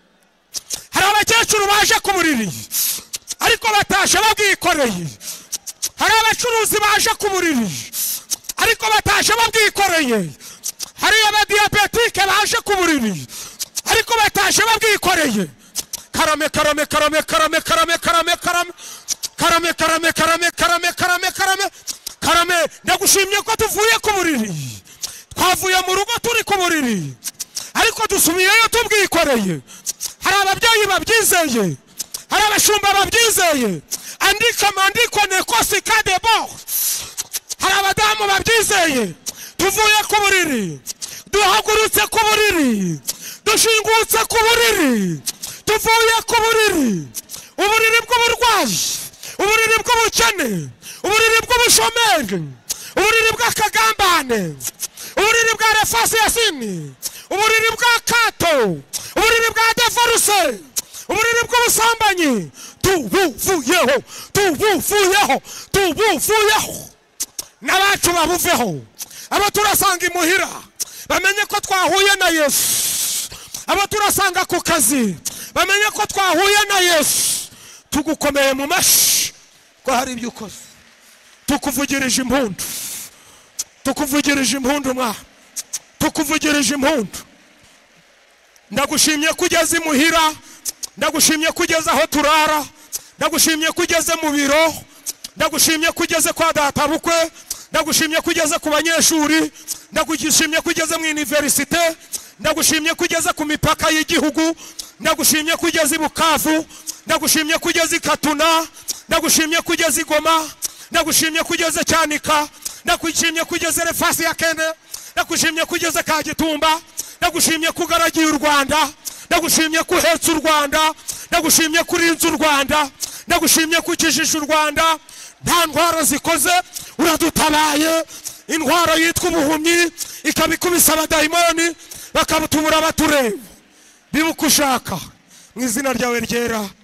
Hari abakecuru baje ku buriri ariko batashe babwikoreye, hari abacuruzi baje ku buriri ariko batashe babwikoreye, hari abadiabetike baje ku buriri ariko batashe babwikoreye. Karame karame karame karame karame karame karame karame karame karame karame karame karame karame ndagushimye ko tuvuye ku buriri, twavuye mu rugo turi ku buriri ariko dusubiyeyo tubwikoreye. Hari ababyeyi babyizeye, hari abashumba babyizeye, andika mandiko nekosi kadebo, hari abadamu babyizeye. Tuvuye ku buriri, duhagurutse ku buriri, dushingutse ku buriri, tuvuye ku buriri. Uburiri bw'uburwayi, uburiri bw'ubukene, uburiri bw'ubushomeri, uburiri bw'akagambane, uburiri bwa refasiyasini, uburiri bwa kato, uburiri bwa devoruse, uburiri bw'ubusambanyi. Tubuvuyeho, tubuvuyeho, tubuvuyeho. N'abacu babuveho. Abo turasanga imuhira bamenye ko twahuye na Yesu, abo turasanga ku kazi bamenye ko twahuye na Yesu. Tugukomeye mu mashi ko hari ibyo ukoze, tukuvugirije impundu, tukuvugirije impundu mwa, tukuvugirije impundu. Ndagushimye kugeza imuhira, ndagushimye kugeza aho turara, ndagushimye kugeze mu biro, ndagushimye kugeze kwa data bukwe, ndagushimye kugeze ku banyeshuri, ndagushimye kugeze mu universite, ndagushimye kugeze ku mipaka y'igihugu, ndagushimye kugeze i Bukavu, ndagushimye kugeze i Katuna, ndagushimye kugeze i Goma, ndagushimye kugeze Cyanika, ndagushimye kugeze Refasi ya Kene, ndagushimye kugeze Kagitumba, ndagushimye kugaragiye u Rwanda, ndagushimye kuhetsa u Rwanda, ndagushimye kurinza u Rwanda, ndagushimye kukijisha u Rwanda. Nta ndwara zikoze, uradutabaye. Indwara yitwa ubuhumyi ikabikubisa abadayimoni bakabutubura batureba. Bibuka ushaka mu izina ryawe ryera.